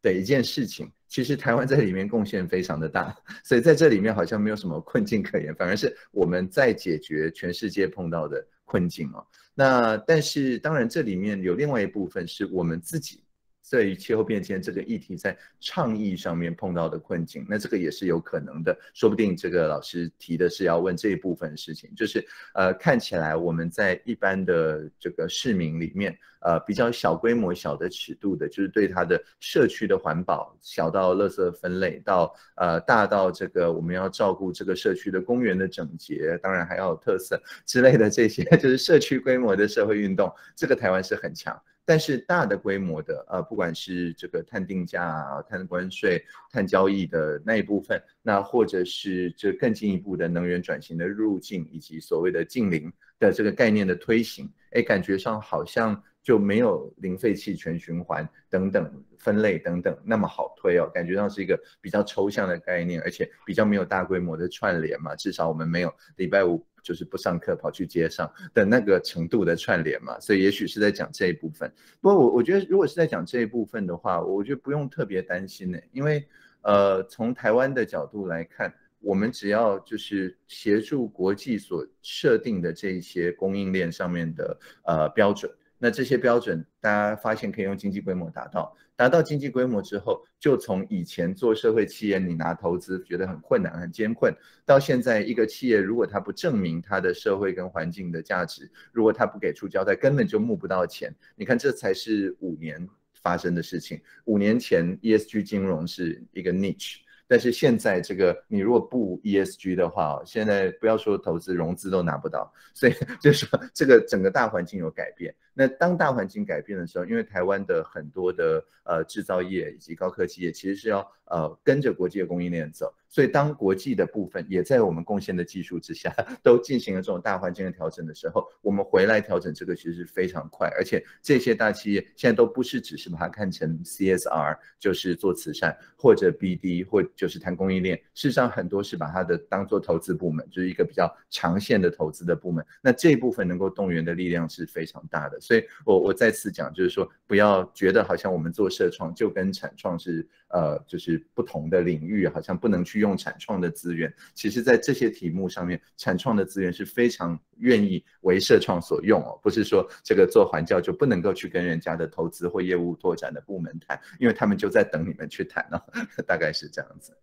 的一件事情，其实台湾在里面贡献非常的大，所以在这里面好像没有什么困境可言，反而是我们在解决全世界碰到的困境哦。那但是当然这里面有另外一部分是我们自己对于气候变迁这个议题在倡议上面碰到的困境，那这个也是有可能的，说不定这个老师提的是要问这一部分事情，就是看起来我们在一般的这个市民里面，比较小规模、小的尺度的，就是对它的社区的环保，小到垃圾分类，到大到这个我们要照顾这个社区的公园的整洁，当然还要有特色之类的这些，就是社区规模的社会运动，这个台湾是很强。但是大的规模的，不管是这个碳定价啊、碳关税、碳交易的那一部分，那或者是这更进一步的能源转型的入境，以及所谓的净零的这个概念的推行，感觉上好像就没有零废弃全循环等等分类等等那么好推哦，感觉上是一个比较抽象的概念，而且比较没有大规模的串联嘛，至少我们没有礼拜五就是不上课跑去街上的那个程度的串联嘛，所以也许是在讲这一部分。不过我觉得如果是在讲这一部分的话，我觉得不用特别担心呢，因为从台湾的角度来看，我们只要就是协助国际所设定的这一些供应链上面的标准，那这些标准大家发现可以用经济规模达到经济规模之后，就从以前做社会企业你拿投资觉得很困难很艰困，到现在一个企业如果它不证明它的社会跟环境的价值，如果它不给出交代，根本就募不到钱。你看这才是5年发生的事情，5年前 ESG 金融是一个 niche，但是现在这个你如果不 ESG 的话，现在不要说投资融资都拿不到，所以就是说这个整个大环境有改变。那当大环境改变的时候，因为台湾的很多的制造业以及高科技业其实是要跟着国际的供应链走，所以当国际的部分也在我们贡献的技术之下都进行了这种大环境的调整的时候，我们回来调整这个其实是非常快，而且这些大企业现在都不是只是把它看成 CSR 就是做慈善，或者 BD 或就是谈供应链，事实上很多是把它的当做投资部门，就是一个比较长线的投资的部门，那这一部分能够动员的力量是非常大的。所以我再次讲，就是说不要觉得好像我们做社创就跟产创是就是不同的领域，好像不能去用产创的资源。其实在这些题目上面，产创的资源是非常愿意为社创所用哦，不是说这个做环教就不能够去跟人家的投资或业务拓展的部门谈，因为他们就在等你们去谈哦，大概是这样子。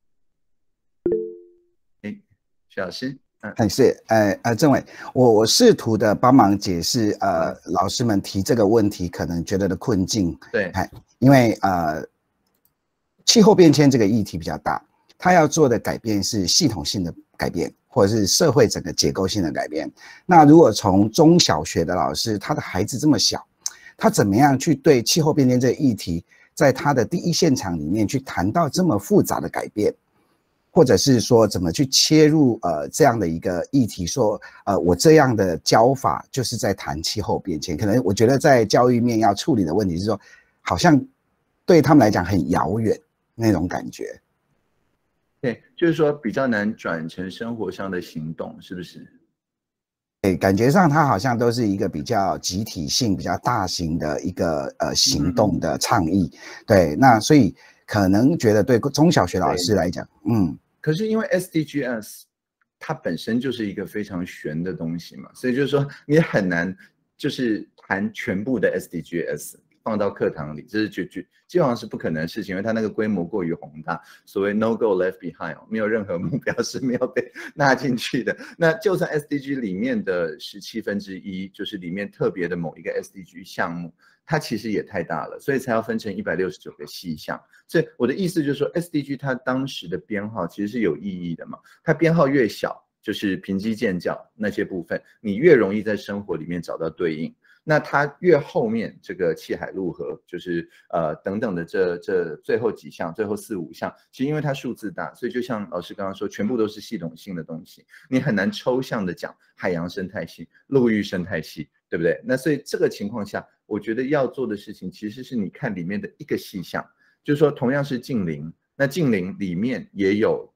徐老师。 是，政委，我试图的帮忙解释，老师们提这个问题可能觉得的困境。 对， 因为气候变迁这个议题比较大，他要做的改变是系统性的改变，或者是社会整个结构性的改变。那如果从中小学的老师，他的孩子这么小，他怎么样去对气候变迁这个议题，在他的第一现场里面去谈到这么复杂的改变？或者是说怎么去切入这样的一个议题，说我这样的教法就是在谈气候变迁，可能我觉得在教育面要处理的问题是说，好像对他们来讲很遥远那种感觉。 对，就是说比较难转成生活上的行动，是不是？ 对，感觉上它好像都是一个比较集体性、比较大型的一个行动的倡议。对，那所以可能觉得对中小学老师来讲， 可是因为 SDGs 它本身就是一个非常玄的东西嘛，所以就是说你很难就是谈全部的 SDGs 放到课堂里，这是基本上是不可能的事情，因为它那个规模过于宏大，所谓 no go left behind， 没有任何目标是没有被纳进去的。那就算 SDG 里面的1/17，就是里面特别的某一个 SDG 项目，它其实也太大了，所以才要分成169个细项。所以我的意思就是说 SDG 它当时的编号其实是有意义的嘛，它编号越小，就是贫瘠见教那些部分，你越容易在生活里面找到对应。那它越后面这个气海陆河，就是等等的这最后几项，最后4、5项，其实因为它数字大，所以就像老师刚刚说，全部都是系统性的东西，你很难抽象的讲海洋生态系、陆域生态系，对不对？那所以这个情况下，我觉得要做的事情其实是你看里面的一个细项，就是说同样是净零，那净零里面也有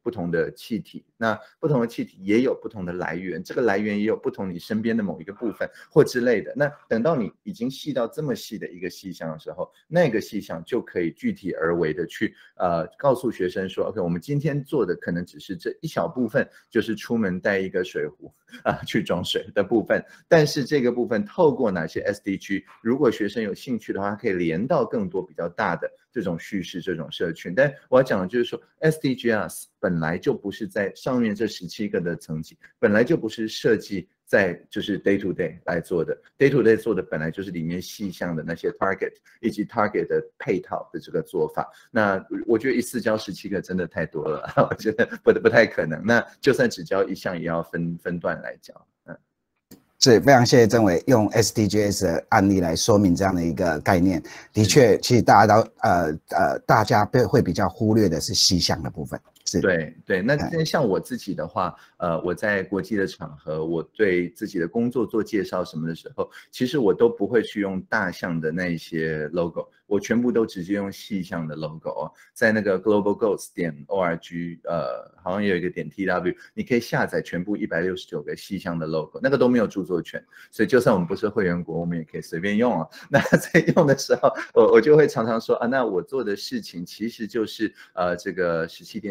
不同的气体，那不同的气体也有不同的来源，这个来源也有不同你身边的某一个部分或之类的。那等到你已经细到这么细的一个细项的时候，那个细项就可以具体而为的去告诉学生说 OK， 我们今天做的可能只是这一小部分，就是出门带一个水壶去装水的部分，但是这个部分透过哪些 SDG， 如果学生有兴趣的话，可以连到更多比较大的这种叙事这种社群。但我要讲的就是说 SDGs 本来就不是在上面这17个的层级，本来就不是设计在就是 day to day 来做的 ，day to day 做的本来就是里面细项的那些 target 以及 target 的配套的这个做法。那我觉得一次教17个真的太多了，我觉得不太可能。那就算只教一项，也要分段来教。 是非常谢谢政委用 SDGs 的案例来说明这样的一个概念。的确，其实大家都大家会比较忽略的是细项的部分。是， 对。那像我自己的话，我在国际的场合，我对自己的工作做介绍什么的时候，其实我都不会去用大项的那些 logo， 我全部都直接用细项的 logo。在那个 globalgoals.org， 好像有一个.tw， 你可以下载全部169个细项的 logo， 那个都没有著作权，所以就算我们不是会员国，我们也可以随便用啊。那在用的时候，我就会常常说那我做的事情其实就是这个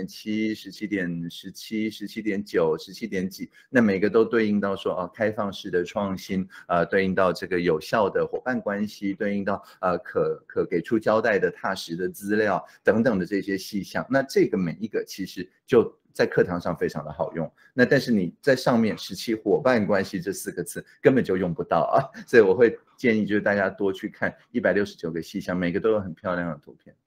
17.7、17.17、17.9、17点几，那每个都对应到说开放式的创新，对应到这个有效的伙伴关系，对应到可给出交代的踏实的资料等等的这些细项。那这个每一个其实就在课堂上非常的好用，那但是你在上面17伙伴关系这4个字根本就用不到啊，所以我会建议就是大家多去看169个细项，每个都有很漂亮的图片。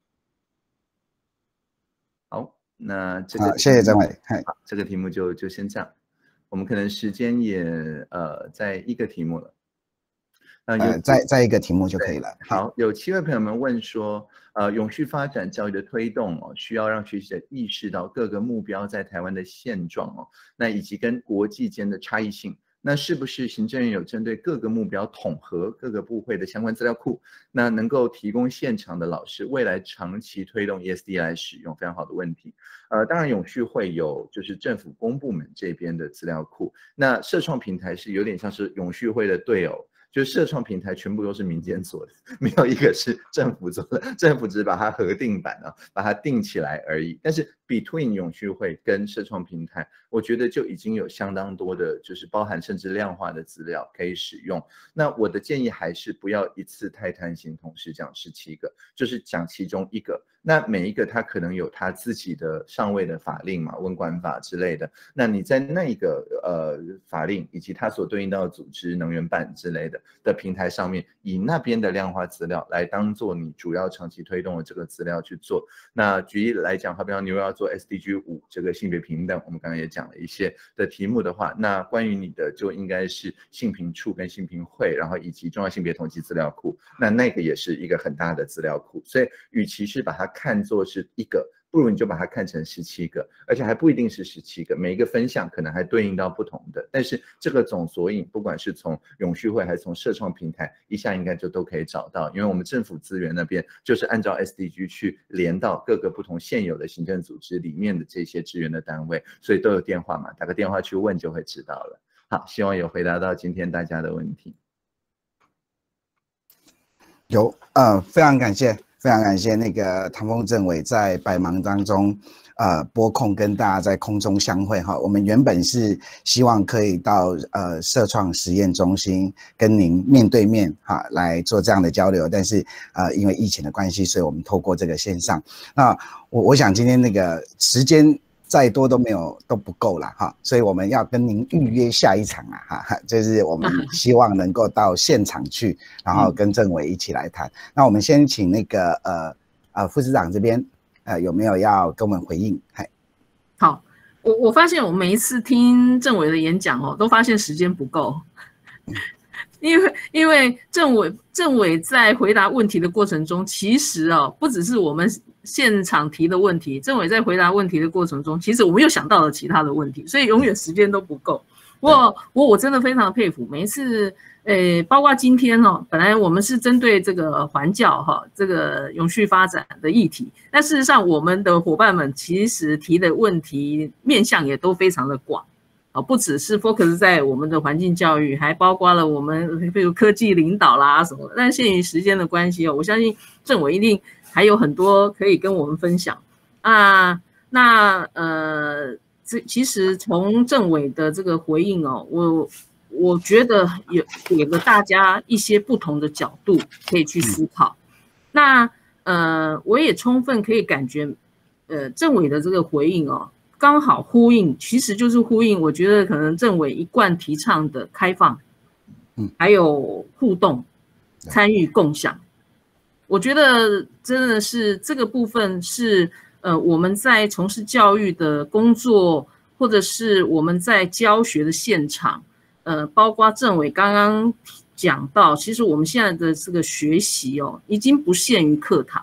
好，那这个谢谢政委。 这个题目就先这样，我们可能时间也在一个题目了。 再一个题目就可以了。 好，有7位朋友们问说，永续发展教育的推动需要让学习者意识到各个目标在台湾的现状那以及跟国际间的差异性。那是不是行政院有针对各个目标统合各个部会的相关资料库，那能够提供现场的老师未来长期推动 ESD 来使用？非常好的问题。当然永续会有就是政府公部门这边的资料库，那社创平台是有点像是永续会的对偶。就是社创平台全部都是民间做的，没有一个是政府做的，政府只是把它核定版把它定起来而已。但是 between 永续会跟社创平台，我觉得就已经有相当多的，就是包含甚至量化的资料可以使用。那我的建议还是不要一次太贪心，同时讲17个，就是讲其中一个。那每一个它可能有它自己的上位的法令嘛，温管法之类的。那你在那一个法令以及它所对应到的组织、能源办之类的平台上面，以那边的量化资料来当做你主要长期推动的这个资料去做。那举例来讲，好比说你又要做 SDG 5这个性别平等，我们刚刚也讲了一些的题目的话，那关于你的就应该是性平处跟性平会，然后以及重要性别统计资料库，那个也是一个很大的资料库。所以与其是把它看作是一个，不如你就把它看成17个，而且还不一定是17个，每一个分项可能还对应到不同的，但是这个总索引不管是从永续会还是从社创平台，一下应该就都可以找到，因为我们政府资源那边就是按照 SDG 去连到各个不同现有的行政组织里面的这些支援的单位，所以都有电话嘛，打个电话去问就会知道了。好，希望有回答到今天大家的问题。 有，非常感谢。非常感谢那个唐凤政委在百忙当中，拨空跟大家在空中相会哈。我们原本是希望可以到社创实验中心跟您面对面哈来做这样的交流，但是因为疫情的关系，所以我们透过这个线上。那我想今天那个时间再多都不够了哈，所以我们要跟您预约下一场哈，就是我们希望能够到现场去，然后跟政委一起来谈。那我们先请那个副市长这边有没有要跟我们回应？ 好，我发现我每一次听政委的演讲都发现时间不够，因为政委在回答问题的过程中，其实不只是我们现场提的问题，政委在回答问题的过程中，其实我们又想到了其他的问题，所以永远时间都不够。我真的非常佩服，每一次包括今天本来我们是针对这个环教这个永续发展的议题，但事实上我们的伙伴们其实提的问题面向也都非常的广。不只是 focus 在我们的环境教育，还包括了我们比如科技领导啦什么的。但限于时间的关系我相信政委一定还有很多可以跟我们分享啊。其实从政委的这个回应我觉得也给了大家一些不同的角度可以去思考。那我也充分可以感觉政委的这个回应刚好呼应，其实就是呼应我觉得可能政委一贯提倡的开放，还有互动、参与、共享。我觉得真的是这个部分是我们在从事教育的工作，或者是我们在教学的现场，包括政委刚刚讲到，其实我们现在的这个学习已经不限于课堂，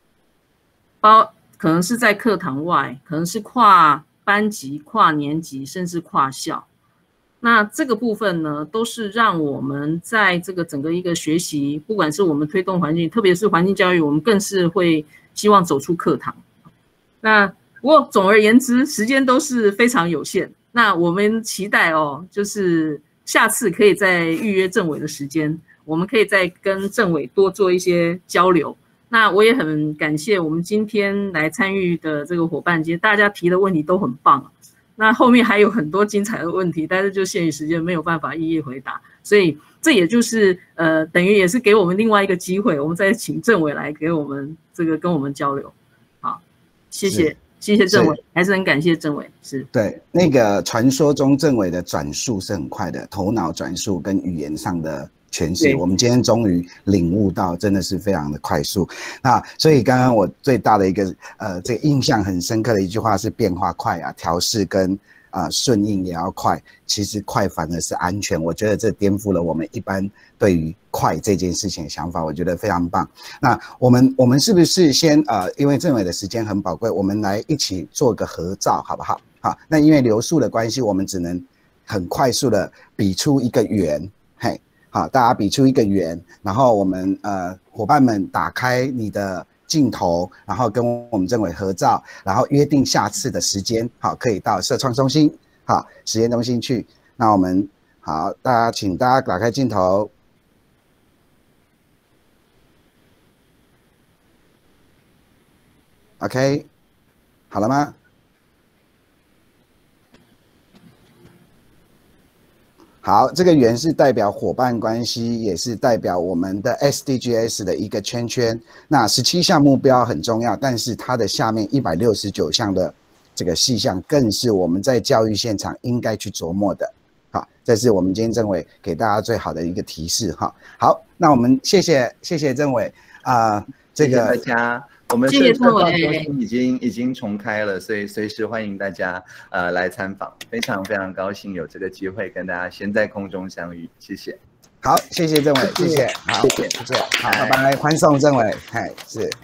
可能是在课堂外，可能是跨班级、跨年级，甚至跨校。那这个部分呢，都是让我们在这个整个一个学习，不管是我们推动环境，特别是环境教育，我们更是会希望走出课堂。那不过总而言之，时间都是非常有限。那我们期待就是下次可以再预约政委的时间，我们可以再跟政委多做一些交流。那我也很感谢我们今天来参与的这个伙伴，其实大家提的问题都很棒。那后面还有很多精彩的问题，但是就限于时间没有办法一一回答，所以这也就是等于也是给我们另外一个机会，我们再请政委来给我们这个跟我们交流。好，谢谢政委，还是很感谢政委。是对那个传说中政委的转述是很快的，头脑转述跟语言上的诠释，我们今天终于领悟到，真的是非常的快速。那所以刚刚我最大的一个这个印象很深刻的一句话是变化快啊，调试跟顺应也要快。其实快反而是安全，我觉得这颠覆了我们一般对于快这件事情的想法，我觉得非常棒。那我们是不是先因为政委的时间很宝贵，我们来一起做个合照好不好？好，那因为流速的关系，我们只能很快速的比出一个圆，嘿。好，大家比出一个圆，然后我们伙伴们打开你的镜头，然后跟我们政委合照，然后约定下次的时间，好，可以到社创中心，好，实验中心去。那我们好，请大家打开镜头。OK， 好了吗？好，这个圆是代表伙伴关系，也是代表我们的 SDGs 的一个圈圈。那17项目标很重要，但是它的下面169项的这个细项，更是我们在教育现场应该去琢磨的。好，这是我们今天政委给大家最好的一个提示哈。好，那我们谢谢政委这个大家。我们社创中心已经重开了，所以随时欢迎大家来参访，非常高兴有这个机会跟大家先在空中相遇，谢谢。 好，谢谢政委，谢谢，好，谢谢，好，拜拜，欢送政委，是。